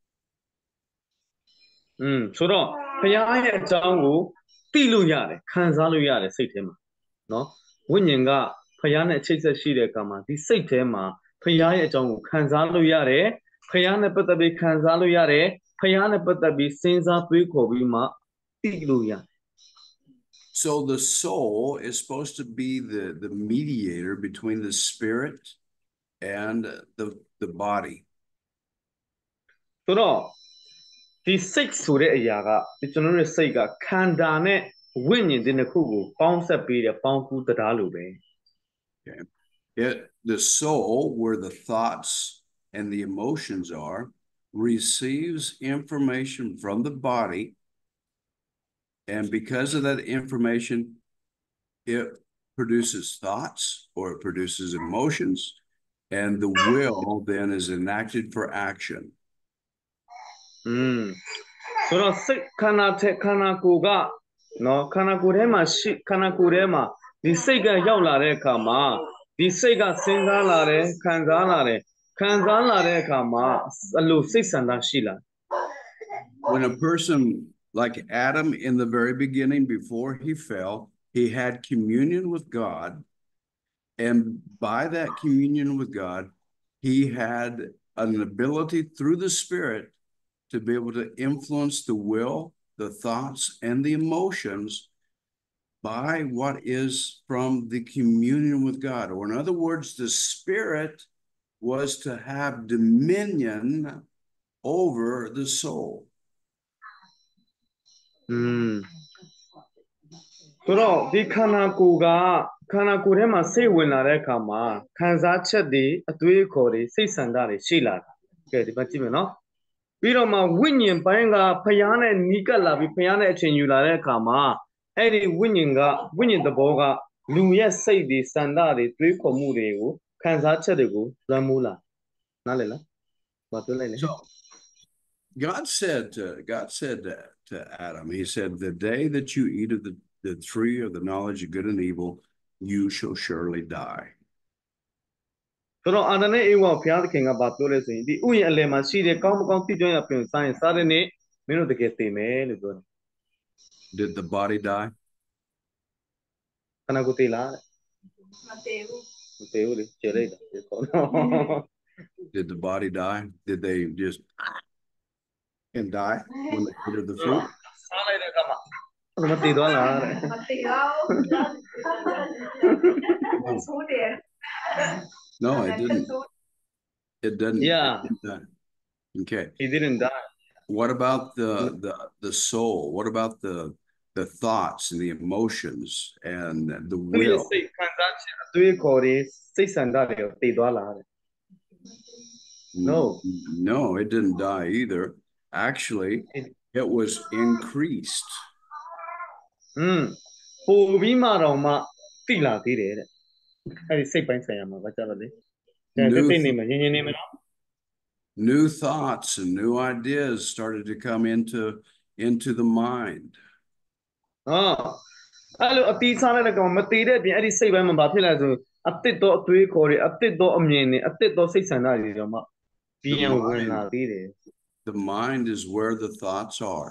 ဆိုတော့ဖယားရဲ့အကြောင်းကိုသိလို့ရတယ်ခံစားလို့ရတယ်စိတ်ထဲမှာเนาะဝိညာဉ်ကဖယားနဲ့ချိတ်ဆက်ရှိတဲ့အခါမှာဒီစိတ်ထဲမှာဖယားရဲ့အကြောင်းကိုခံစားလို့ရတယ်ဖယားနဲ့ပတ်သက်ပြီးခံစားလို့ရတယ်ဖယားနဲ့ပတ်သက်ပြီးစဉ်းစားတွေးခေါ်ပြီးမှသိလို့ရတယ် So the soul is supposed to be the mediator between the spirit and the body. ဆိုတော့ဒီစိတ်ဆိုတဲ့အရာကဒီကျွန်တော်တို့စိတ်ကခန္ဓာနဲ့ဝိညာဉ်တစ်ခုကိုပေါင်းဆက်ပေးတဲ့ပေါင်းကူးတရားလိုပဲ Okay. The soul, where the thoughts and the emotions are, receives information from the body And because of that information, it produces thoughts or it produces emotions, and the will then is enacted for action. ဆိုတော့စိတ်ခန္ဓာထဲခန္ဓာကိုယ်ကနော်ခန္ဓာကိုယ်ထဲမှာရှိခန္ဓာကိုယ်ထဲမှာဒီစိတ်ကရောက်လာတဲ့အခါမှာဒီစိတ်ကစဉ်းစားလာတယ်ခံစားလာတယ်ခံစားလာတဲ့အခါမှာအလိုစိတ်ဆန္ဒရှိလာ When a person like Adam in the very beginning, before he fell, he had communion with God. And by that communion with God, he had an ability through the Spirit to be able to influence the will, the thoughts, and the emotions by what is from the communion with God. Or in other words, the Spirit was to have dominion over the soul. ဆိုတော့ဒီခန္ဓာကိုယ်ကခန္ဓာကိုယ်ထဲမှာစိတ်ဝင်လာတဲ့အခါမှာခံစားချက်တွေအတွေးအခေါ်တွေစိတ်ဆန္ဒတွေရှိလာတာကဲဒီမှာကြည့်မယ်နော်ပြီးတော့မှဝိညာဉ်ပိုင်းကဖျားနဲ့နီးကပ်လာပြီးဖျားနဲ့အချိန်ယူလာတဲ့အခါမှာအဲ့ဒီဝိညာဉ်သဘောကလူရဲ့စိတ်တွေဆန္ဒတွေတွေးခေါ်မှုတွေကိုခံစားချက်တွေကိုလွှမ်းမိုးလာနားလည်လားဘာပြောလိုက်လဲ So God said to Adam, he said, the day that you eat of the tree of the knowledge of good and evil, you shall surely die. ဆိုတော့အာဒနဲ့အေဝါဘုရားသခင်ကဘာပြောလဲဆိုရင်ဒီဥယျာဉ်အလယ်မှာရှိတဲ့ကောင်းမကောင်းသိကျွမ်းရပြင်စားရင်စားတဲ့နေ့မင်းတို့တကယ်သိမယ်လို့ပြောတယ် Did the body die? ခန္ဓာကိုယ်သိလားမသိဘူးလေကျေလိုက်တာဒီကော Did the body die? Did they just and die when they ate of the fruit? စားလိုက်တဲ့အခါမှာမသိသွားလားတဲ့ No, it didn't. It didn't. Yeah. It didn't die. Okay. He didn't die. What about the soul? What about the thoughts and the emotions and the သူရဲ့ will? စိတ်ခံစားချက်အတွေးခေါ်တွေစိတ်ဆန္ဒတွေသိသွားလားတဲ့ No. No, it didn't die either. Actually, it was increased. ပိုပြီးမှတော့မှသိလာသေးတယ်တဲ့အဲ့ဒီစိတ်ပိုင်းဆိုင်ရာမှာဘာကြပါလဲတိတ်နေမှာညင်နေမှာနော် New thoughts and new ideas started to come into the mind. အဲ့လိုအတီးစားလိုက်တဲ့ကောင်မတည်တဲ့အပြင်အဲ့ဒီစိတ်ပိုင်းမှာဘာဖြစ်လဲဆိုအတစ်တော့အတွေးခေါ်တွေအတစ်တော့အမြင်တွေအတစ်တော့စိတ်ဆန္ဒတွေတော့မှပြန်ဝင်လာသေးတယ် The mind is where the thoughts are.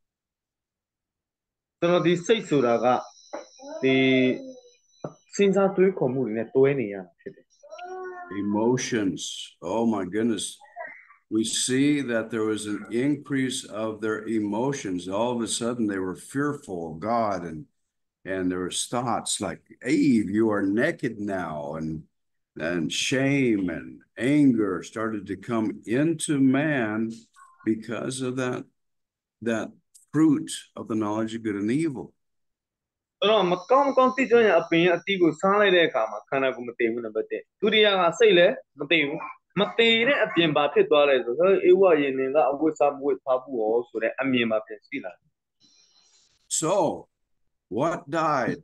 ဆိုတော့ဒီစိတ်ဆိုတာကဒီစဉ်းစားတွေးခေါ်မှုတွေနဲ့တွဲနေရတာဖြစ်တယ် Emotions. Oh my goodness. We see that there was an increase of their emotions. All of a sudden they were fearful of God, and there was thoughts like, Eve, you are naked now, and shame and anger started to come into man because of that fruit of the knowledge of good and evil. ဆိုတော့မကောင်းသိကျွမ်းရအပင်အတီးကိုစားလိုက်တဲ့အခါမှာခန္ဓာကိုယ်မတည်ဘူးနံပါတ်1ဒုတိယကစိတ်လည်းမတည်ဘူးမတည်တဲ့အပြင်ဘာဖြစ်သွားလဲဆိုတော့အေဝယေနင်ကအဝိစာမဝိဖားဘူးဟောဆိုတဲ့အမြင်မှာပြန်ရှိလာတယ် So what died?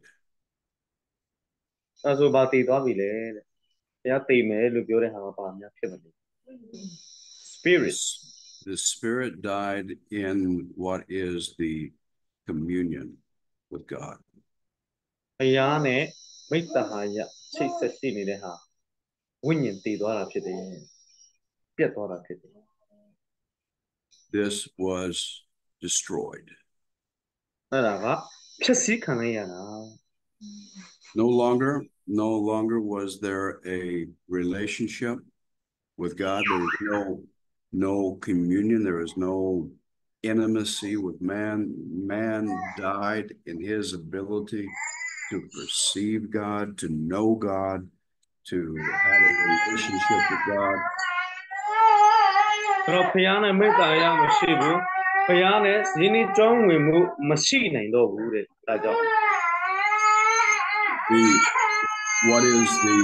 အဲဆိုဘာတည်သွားပြီလဲတဲ့ဘုရားတည်မယ်လို့ပြောတဲ့ဟာကဘာများဖြစ်မလဲ Spirit The spirit died in what is the communion with God. ဘုရားနဲ့မိတ္တဟာယချိတ်ဆက်ရှိနေတဲ့ဟာဝိညာဉ်တည်သွားတာဖြစ်တယ်ပြတ်သွားတာဖြစ်တယ် This was destroyed. အဲ့ဒါကဖြည့်ဆည်းခံလိုက်ရတာ No longer was there a relationship with God. There was no communion. There was no intimacy with man. Man died in his ability to perceive God, to know God, to have a relationship with God. ဆိုတော့ဘုရားနဲ့မိတ္တရာမရှိဘူးဘုရားနဲ့ယဉ်ဤကျွမ်းဝင်မှုမရှိနိုင်တော့ဘူးတဲ့ဒါကြောင့် What is the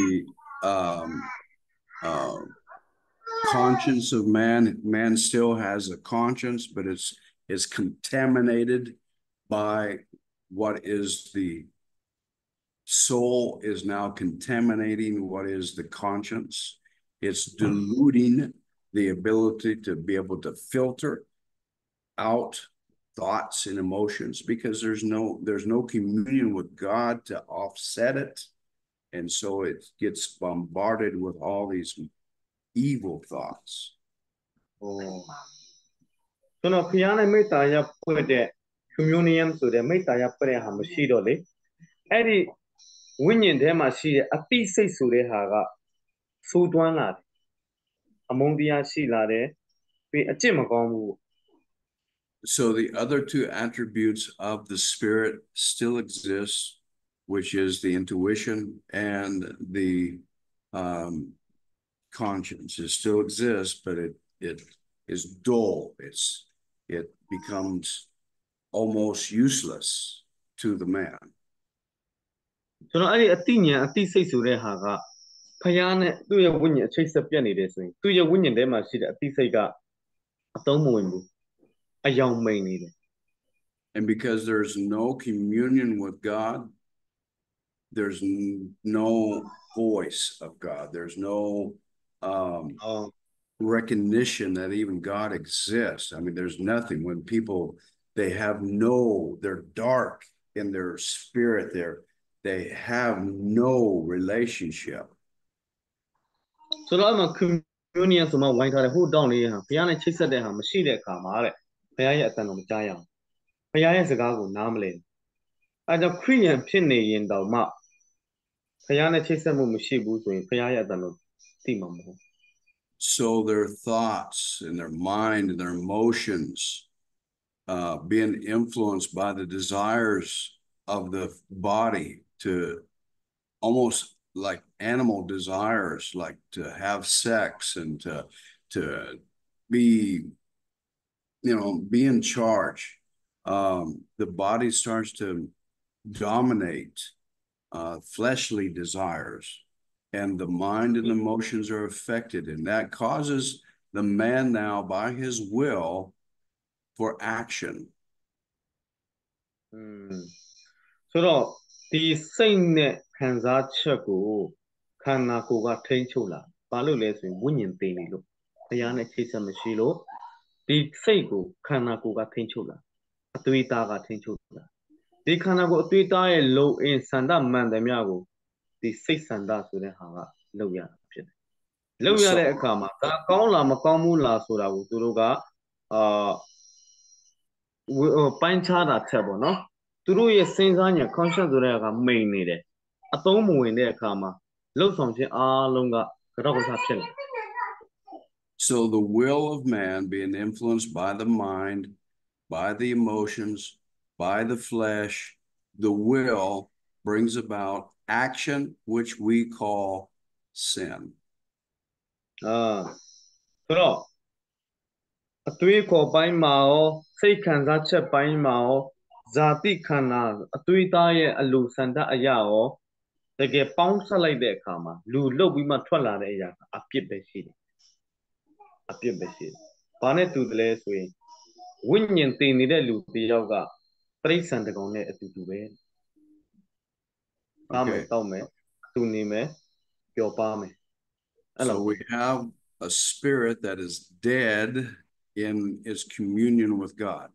conscience of man? Man still has a conscience, but it's contaminated by what is the soul is now contaminating what is the conscience. It's diluting the ability to be able to filter out thoughts and emotions because there's no communion with God to offset it. And so it gets bombarded with all these evil thoughts. Oh. So no Piyana Metaya put the communion to the Metaya Prea Mashido. Eddie Winyan Demashi, a piece say Surehaga, Sudwana, among the Ashila, be a Jimagong. So the other two attributes of the spirit still exist, which is the intuition and the conscience. It still exists, but it is dull. It becomes almost useless to the man. So I think a say Surehaga, Payana, do your win your chase up Jenny this way. Do your win in them, I see that they got a tomo a young man needed. And because there's no communion with God, there's no voice of God. There's no recognition that even God exists. I mean, there's nothing when people, they're dark in their spirit, they have no relationship. So I'm a communion to my white who down here, Piana chase at the machine that come out. Payat and Omjaya. Payas a gago namely. I don't Korean pinny in the map. Payana chase a mushibu to Payat and Timamo. So their thoughts and their mind and their emotions being influenced by the desires of the body to almost like animal desires, like to have sex and to be, be in charge. The body starts to dominate fleshly desires, and the mind and emotions are affected, and that causes the man now by his will for action. So the same Kanzachaku Kanakuga Tenchula, Balules in Winyan Tinilo, Payana Chisa Machilo, the Sego Kanakuga Tenchula, Atuitaga Tenchula. The Kanago Tuita low in Sanda Mandamiago, the 6 Sanda Surehaga, Loya. Loya Kama, Kaula Makamula Sura, Turuga, Panchada Table, no? Turu ye Saint conscious Durega main needed. A tomu in their karma. Look something longer. So the will of man being influenced by the mind, by the emotions, by the flesh, the will brings about action, which we call sin. So, a 3 call by Mao, say can that by Mao, Zati Kana, a 3 die a lucanda a yao, they get bounce like their karma. Lu we must twala a pip sheet. A pip sheet. Pane to the last way. Winyan thing needed loop the yoga. 3 Santa Gone at 2 way. So we have a spirit that is dead in its communion with God.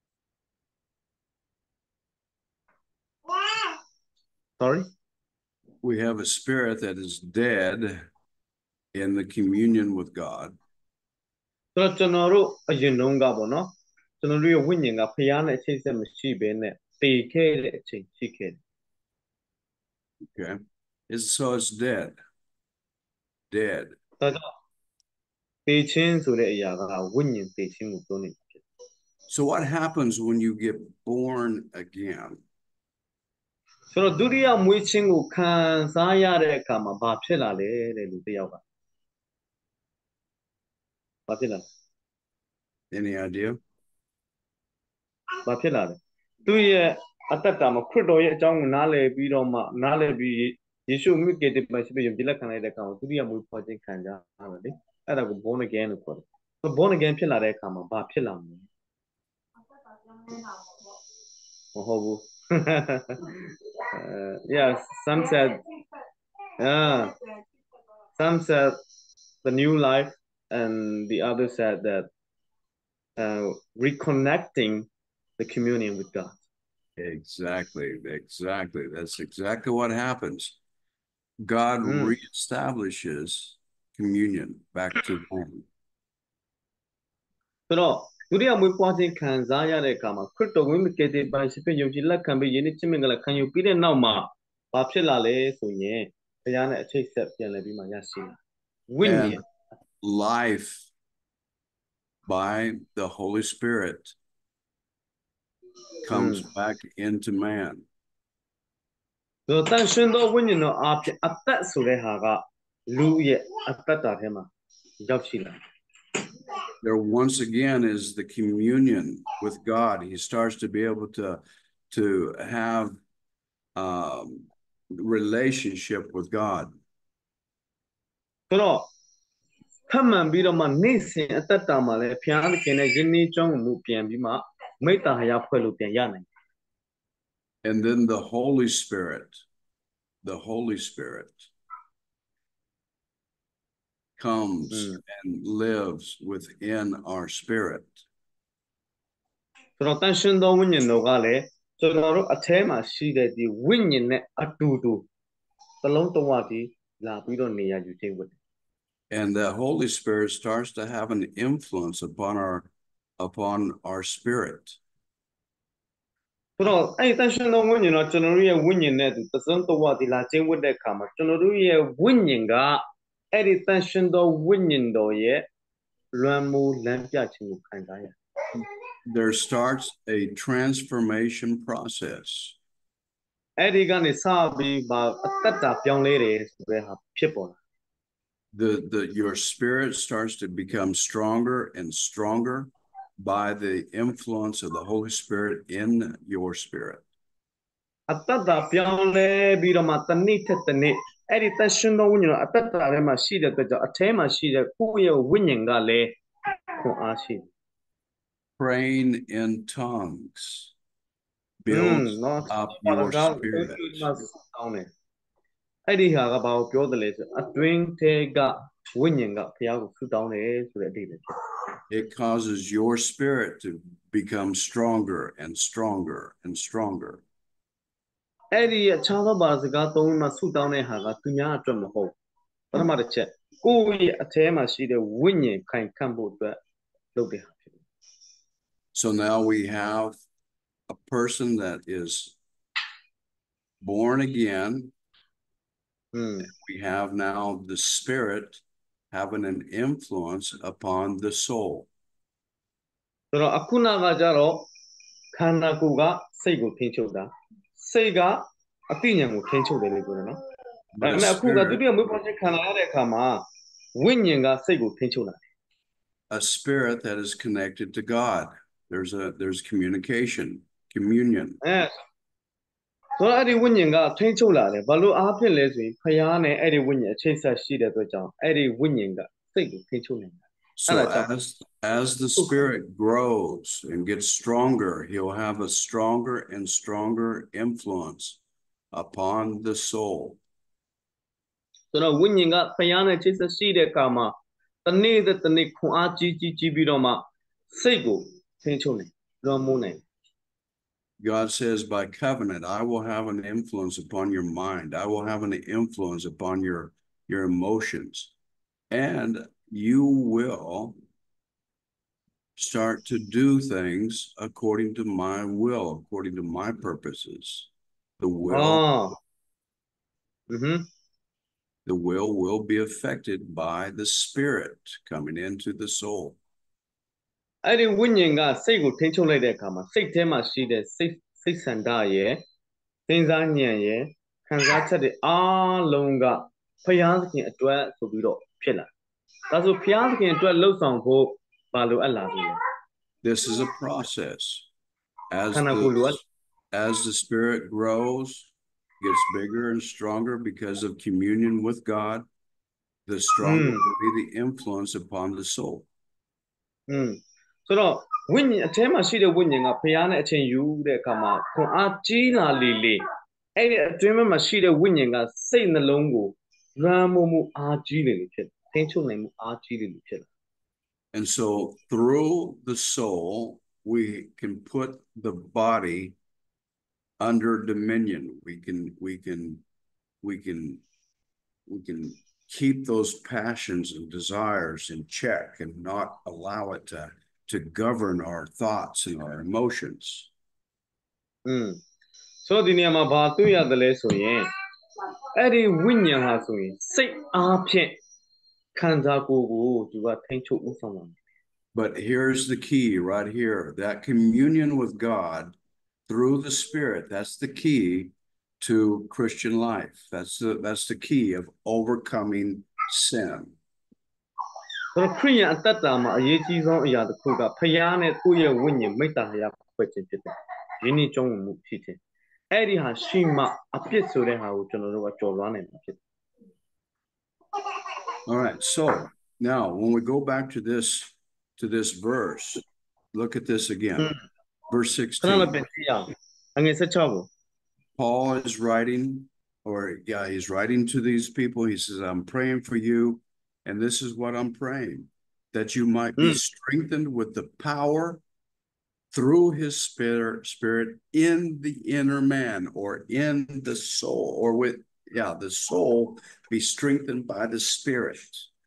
Sorry? We have a spirit that is dead in the communion with God. So, General, you know, Gabona. So, you're winning a piano chase and machine in it. PK chicken. Okay. So it's dead. Dead. So what happens when you get born again? So, do you have wishing can Saya come about Chilla? Any idea? Bapilla. 2 year at that time, a crudo young Nale Bidoma, Nale be issue me get it by Sibium Dilakan account. 2 year we project Kanja already. And I go born again. So born again Pilla come about Pilla. Mahobu. Yes, some said, yeah, some said the new life, and the other said that reconnecting the communion with God. Exactly. That's exactly what happens. God reestablishes communion back to man. ဆိုတော့ဒုတိယမွေးဖွားခြင်းခံစားရတဲ့အခါမှာခရစ်တော်ဝိမာဉ်ကယ်တင်ပိုင်စစ်ဖြစ်ယုံကြည်လက်ခံပြီးယနေ့ချင်းမင်္ဂလာခံယူပြီးတဲ့နောက်မှာဘာဖြစ်လာလဲဆိုရင်ဘုရားနဲ့အချိတ်ဆက်ပြန်လည်ပြီးမှရရှိလာဝိညာဉ် life by the Holy Spirit comes back into man. ဆိုတော့တန်ရှင်သောဝိညာဉ်တော်အဖြစ်အသက်ဆိုတဲ့ဟာကလူရဲ့အသက်တာထဲမှာရောက်ရှိလာ There once again is the communion with God. He starts to be able to have relationship with God. ဆိုတော့ထပ်မံပြီးတော့မှနေ့စဉ်အသက်တာမှာလည်းဘုရားသခင်နဲ့ယဉ်ကျေးကြောင်းမှုပြန်ပြီးမှမိတ္တဟာယဖွဲ့လို့ပြန်ရနိုင် And then the Holy Spirit comes and lives within our spirit. ဆိုတော့တန်ရှင်သောဝိညာဉ်တော်ကလည်းကျွန်တော်တို့အထဲမှာရှိတဲ့ဒီဝိညာဉ်နဲ့အတူတူသလုံးတဝတည်းလာပြီးတော့နေရာယူခြင်းဝတ် And the Holy Spirit starts to have an influence upon our spirit. ဆိုတော့အဲ့တန်ရှင်သောဝိညာဉ်တော်ကျွန်တော်တို့ရဲ့ဝိညာဉ်နဲ့သူသလုံးတဝတည်းလာခြင်းဝတ်တဲ့အခါမှာကျွန်တော်တို့ရဲ့ဝိညာဉ်ကအဲ့ဒီတန်ရှင်သောဝိညာဉ်တော်ရဲ့လွမ်းမိုးလမ်းပြခြင်းကိုခံစားရ There starts a transformation process. အဲ့ဒီကနေစပြီးပါအသက်တာပြောင်းလဲတယ်ဆိုတဲ့ဟာဖြစ်ပေါ်လာ Your spirit starts to become stronger and stronger by the influence of the Holy Spirit in your spirit. အသက်တာပြောင်းလဲပြီးတော့မှတနေ့ထက်တနေ့အဲ့ဒီတန်ရှင်သောဝိညာဉ်တော်အသက်တာထဲမှာရှိတဲ့အတွက်ကြောင့်အထဲမှာရှိတဲ့ကိုယ့်ရဲ့ဝိညာဉ်ကလည်းခွန်အားရှိ Praying in tongues builds up your spirit. အဲ့ဒီဟာကဘာကိုပြောတယ်လဲဆိုအတွင်းထဲကဝိညာဉ်ကဘုရားကိုဆုတောင်းတယ်ဆိုတဲ့အဓိပ္ပာယ်ဖြစ် It causes your spirit to become stronger and stronger and stronger. အဲ့ဒီအခြားသောဘာစကားသုံးမှဆုတောင်းတဲ့ဟာကသူများအတွက်မဟုတ်ပထမတစ်ချက်ကိုယ့်ရဲ့အထဲမှာရှိတဲ့ဝိညာဉ်ခိုင်ခန့်ဖို့အတွက်လုပ်တဲ့ဟာဖြစ် So now we have a person that is born again. We have now the Spirit having an influence upon the soul. ဆိုတော့အခုနကကြတော့ခန္ဓာကိုယ်ကစိတ်ကိုထိန်းချုပ်တာစိတ်ကအသိဉာဏ်ကိုထိန်းချုပ်တယ်လို့ပြောတယ်နော်ဒါပေမဲ့အခုကဒုတိယမွေးဖွားခြင်းခံရတဲ့အခါမှာဝိညာဉ်ကစိတ်ကိုထိန်းချုပ်လာတယ် A spirit that is connected to God. There's communication, communion. ဆိုတော့အဲ့ဒီဝိညာဉ်ကထိန်းချုပ်လာတယ်ဘာလို့အားဖြင့်လဲဆိုရင်ဖယားနဲ့အဲ့ဒီဝိညာဉ်အချိတ်ဆက်ရှိတဲ့အတွက်ကြောင့်အဲ့ဒီဝိညာဉ်ကစိတ်ကိုထိန်းချုပ်နေတာ So as the spirit grows and gets stronger, he'll have a stronger and stronger influence upon the soul. ဆိုတော့ဝိညာဉ်ကဖယားနဲ့ချိတ်ဆက်ရှိတဲ့အခါမှာတနေ့တနေ့ခွန်အားကြီးပြီးတော့မှစိတ်ကိုထိန်းချုပ်နေလွန်မိုးနေ God says, by covenant, I will have an influence upon your mind. I will have an influence upon your emotions. And you will start to do things according to my will, according to my purposes. The will be affected by the Spirit coming into the soul. အဲ့ဒီဝိညာဉ်ကစိတ်ကိုထိန်းချုပ်လိုက်တဲ့အခါမှာစိတ်ထဲမှာရှိတဲ့စိတ်ဆန္ဒရဲ့စဉ်းစားဉာဏ်ရဲ့ခံစားချက်တွေအားလုံးကဖယားသခင်အတွက်ဆိုပြီးတော့ဖြစ်လာဒါဆိုဖယားသခင်အတွက်လှုပ်ဆောင်ဖို့ဘာလိုအပ်လာပြီလဲ This is a process. As the Spirit grows, gets bigger and stronger because of communion with God, the stronger will be the influence upon the soul. ဆိုတော့ဝိညာဉ်အထဲမှာရှိတဲ့ဝိညာဉ်ကဖျားနဲ့အချိန်ယူတဲ့အခါမှာခွန်အားကြီးလာလေအဲ့ဒီအတွင်းမှာရှိတဲ့ဝိညာဉ်ကစိတ်နှလုံးကိုလွှမ်းမိုးမှုအားကြီးလေဖြစ်ထိန်းချုပ်နိုင်မှုအားကြီးလေဖြစ်လာ And so through the soul we can put the body under dominion. We can keep those passions and desires in check and not allow it to govern our thoughts and our emotions. So ဒီနေရာမှာဘာတွေ့ရတယ်လဲဆိုရင်အဲ့ဒီဝိညာဉ်ဟာဆိုရင်စိတ်အားဖြင့်ခန္ဓာကိုယ်ကိုသူကထိန်းချုပ်ဥဆောင်တာ But here's the key right here, that communion with God through the Spirit, that's the key to Christian life. That's the key of overcoming sin. ဆိုတော့ခရိယန်အတ္တတာမှာအရေးကြီးဆုံးအရာတစ်ခုကဖျားနဲ့သူ့ရဲ့ဝိညာဉ်မိတ္တာဟာဖွဲ့ခြင်းဖြစ်တယ်။ယဉ်ကျေးကျုံးမှုဖြစ်တယ်။အဲ့ဒီဟာရှိမှအပြစ်ဆိုတဲ့ဟာကိုကျွန်တော်တို့ကကြော်လွှားနိုင်မှာဖြစ်တယ် All right, so now when we go back to this verse, look at this again. Verse 16. Paul is writing, he's writing to these people. He says, I'm praying for you, and this is what I'm praying, that you might be strengthened with the power through his spirit in the inner man, or in the soul, or the soul be strengthened by the Spirit.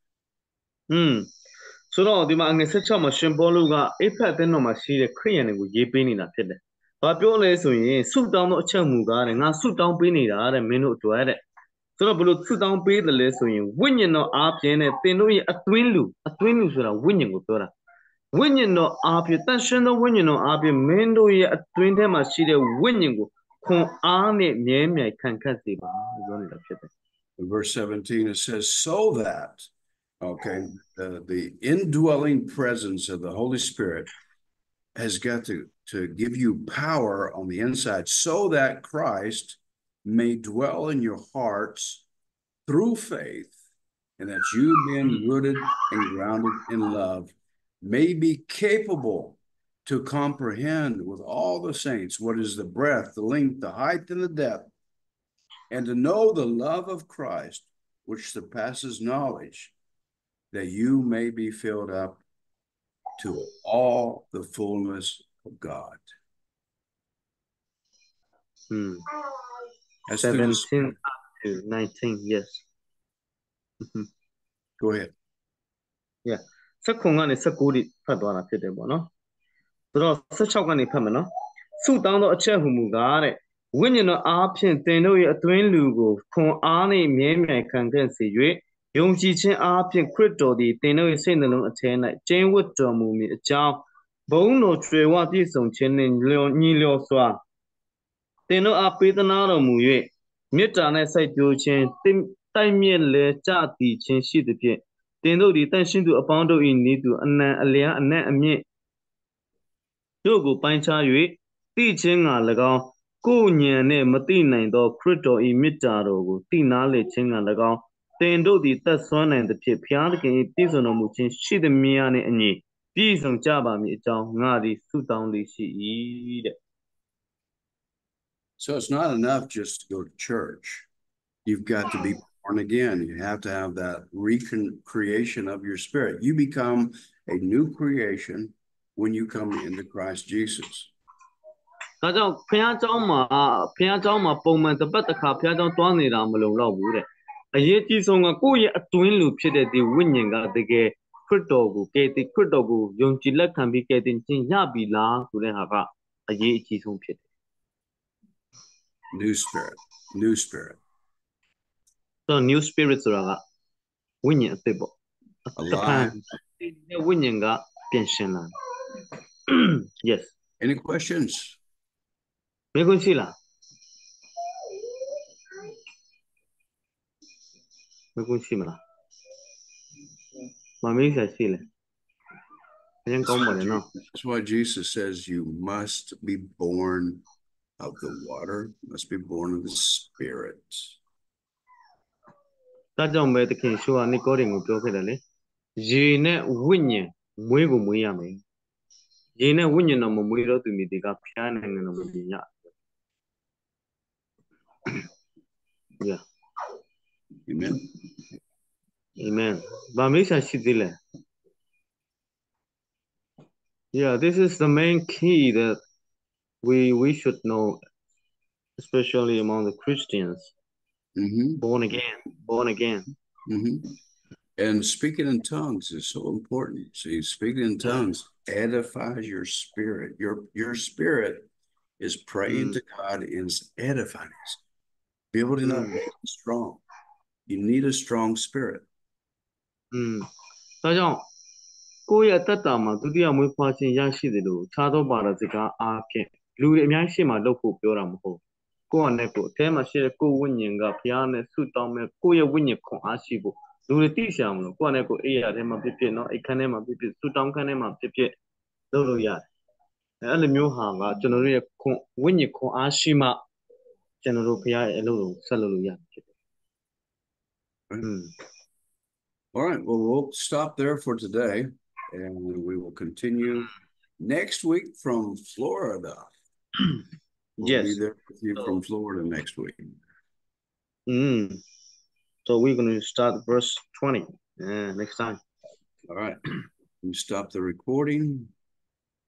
ဆိုတော့ဒီမှာအငယ်16မှာရှင်ပေါလုကအိဖက်အသင်းတော်မှာရှိတဲ့ခရိယန်တွေကိုရေးပေးနေတာဖြစ်တယ်။ဘာပြောလဲဆိုရင်ဆုတောင်းသောအချက်မူကားတဲ့ငါဆုတောင်းပေးနေတာတဲ့မင်းတို့အတွက်တဲ့။ဆိုတော့ဘလို့ဆုတောင်းပေးတယ်လဲဆိုရင်ဝိညာဉ်တော်အားဖြင့်တဲ့သင်တို့ရဲ့အတွင်းလူဆိုတာဝိညာဉ်ကိုပြောတာ။ဝိညာဉ်တော်အားဖြင့်တန်ရှင်းသောဝိညာဉ်တော်အားဖြင့်မင်းတို့ရဲ့အတွင်းထဲမှာရှိတဲ့ဝိညာဉ်ကိုခွန်အားနဲ့မြဲမြံခံခတ်စေပါပြောနေတာဖြစ်တယ်။ In verse 17 it says so that okay, the indwelling presence of the Holy Spirit has got to give you power on the inside so that Christ may dwell in your hearts through faith, and that you, being rooted and grounded in love, may be capable to comprehend with all the saints what is the breadth, the length, the height, and the depth, and to know the love of Christ, which surpasses knowledge, that you may be filled up to all the fullness of God. 17 to 19, yes. Go ahead. Yeah. 16ကနေ19တိဖတ်သွားတာဖြစ်တယ်ပေါ့နော်ဆိုတော့16ကနေဖတ်မယ်နော်ဆုတောင်းသောအချက်ဟူမူကားတဲ့ဝိညာဉ်တော်အားဖြင့်သင်တို့ရဲ့အတွင်းလူကိုခွန်အားနှင့်မြဲမြံခံခဲ့စေ၍ယုံကြည်ခြင်းအားဖြင့်ခရစ်တော်သည်သင်တို့ရဲ့စိတ်နှလုံးအထဲ၌ကျင်းဝတ်တော်မူမည်အကြောင်းဘုန်းတော်ကျွယ်ဝပြည့်စုံခြင်းနှင့်ညီလျော်စွာသင်တို့အားပေးသနာတော်မူ၍မေတ္တာနှင့်စိုက်ပျိုးခြင်းတိုက်မြင့်လဲကြတည်ခြင်းရှိသဖြင့်သင်တို့သည်တန်ရှင်းသူအပေါင်းတို့၏ဤသူအနံအလျားအနက်အမြင့်တို့ကိုပိုင်းခြား၍သိခြင်းငါ၎င်းကိုယ်ဉာဏ်နှင့်မသိနိုင်သောခရစ်တော်၏မေတ္တာတော်ကိုသိနာလေခြင်းငါ၎င်းသင်တို့သည်သက်ဆွမ်းနိုင်သဖြင့်ဘုရားသခင်၏ပြည့်စုံတော်မူခြင်းရှိသည်များနှင့်အညီပြည့်စုံကြပါမည်အကြောင်းငါသည်ဆုတောင်းလေးရှိ၏တဲ့ So it's not enough just to go to church. You've got to be born again. You have to have that recreation of your spirit. You become a new creation when you come into Christ Jesus. ဒါကြောင့်ဘုရားကျောင်းမှာပုံမှန်တစ်ပတ်တစ်ခါဘုရားကျောင်းတွားနေတာမလုံလောက်ဘူးတဲ့အရေးကြီးဆုံးကကိုယ့်ရဲ့အတွင်းလူဖြစ်တဲ့ဒီဝိညာဉ်ကတကယ်ခရစ်တော်ကိုကယ်တင်ခရစ်တော်ကိုယုံကြည်လက်ခံပြီးကယ်တင်ခြင်းရပြီလားဆိုတဲ့ဟာကအရေးအကြီးဆုံးဖြစ်တယ် New spirit. So new spirit ဆိုတာကဝိညာဉ်အသစ်ပေါ့တစ်ဖန်ဒီဝိညာဉ်ကပြင်ဆင်လာ Yes. Any questions? မေးခွန်းရှိလားမေးခွန်းရှိမလားမမေးစရာရှိလဲအရင်ကောင်းပါလေနော် That's why Jesus says you must be born of the water, must be born of the Spirit. ဒါကြောင့်ပဲသခင်ရှုကနိကောဒေကိုပြောခဲ့တယ်လေရေနဲ့ဝိညာဉ်မွေးကိုမွေးရမယ်ရေနဲ့ဝိညာဉ်တော်မမွေးတော့သူမြည်တွေကဖျားနိုင်ငံတော်မမြင်ရ Yeah. Amen. Amen. ဗာမိတ်ဆာရှိသေးလဲ Yeah, this is the main key that we should know, especially among the Christians. Born again. And speaking in tongues is so important. See, speaking in tongues edifies your spirit. Your spirit is praying to God and is edifying us, building up, making strong. You need a strong spirit. ဒါကြောင့်ကိုယ့်ရဲ့အသက်တာမှာဒုတိယမွေးဖွားခြင်းရရှိတယ်လို့ခြားသောပါရစကားအားဖြင့်လူတွေအများရှိမှလုပ်ဖို့ပြောတာမဟုတ်ကိုယ့်အနေကိုအထဲမှာရှိတဲ့ကိုယ်ဝိညာဉ်ကဘုရားနဲ့ဆုတောင်းမဲ့ကိုယ့်ရဲ့ဝိညာဉ်ခွန်အားရှိဖို့လူတွေသိချင်အောင်လို့ကိုယ့်အနေကိုအိယာထဲမှာဖြစ်ဖြစ်เนาะအိတ်ခမ်းထဲမှာဖြစ်ဖြစ်ဆုတောင်းခမ်းထဲမှာဖြစ်ဖြစ်လုပ်လို့ရတယ်အဲ့လိုမျိုးဟာကကျွန်တော်တို့ရဲ့ဝိညာဉ်ခွန်အားရှိမှကျွန်တော်တို့ဘုရားရဲ့အလုပ်ကိုဆက်လုပ်လို့ရတယ်ဖြစ်တယ် All right, well, we'll stop there for today, and we will continue next week from Florida. We'll be there with you from Florida next week. So we're going to start verse 20 next time. All right. You stop the recording.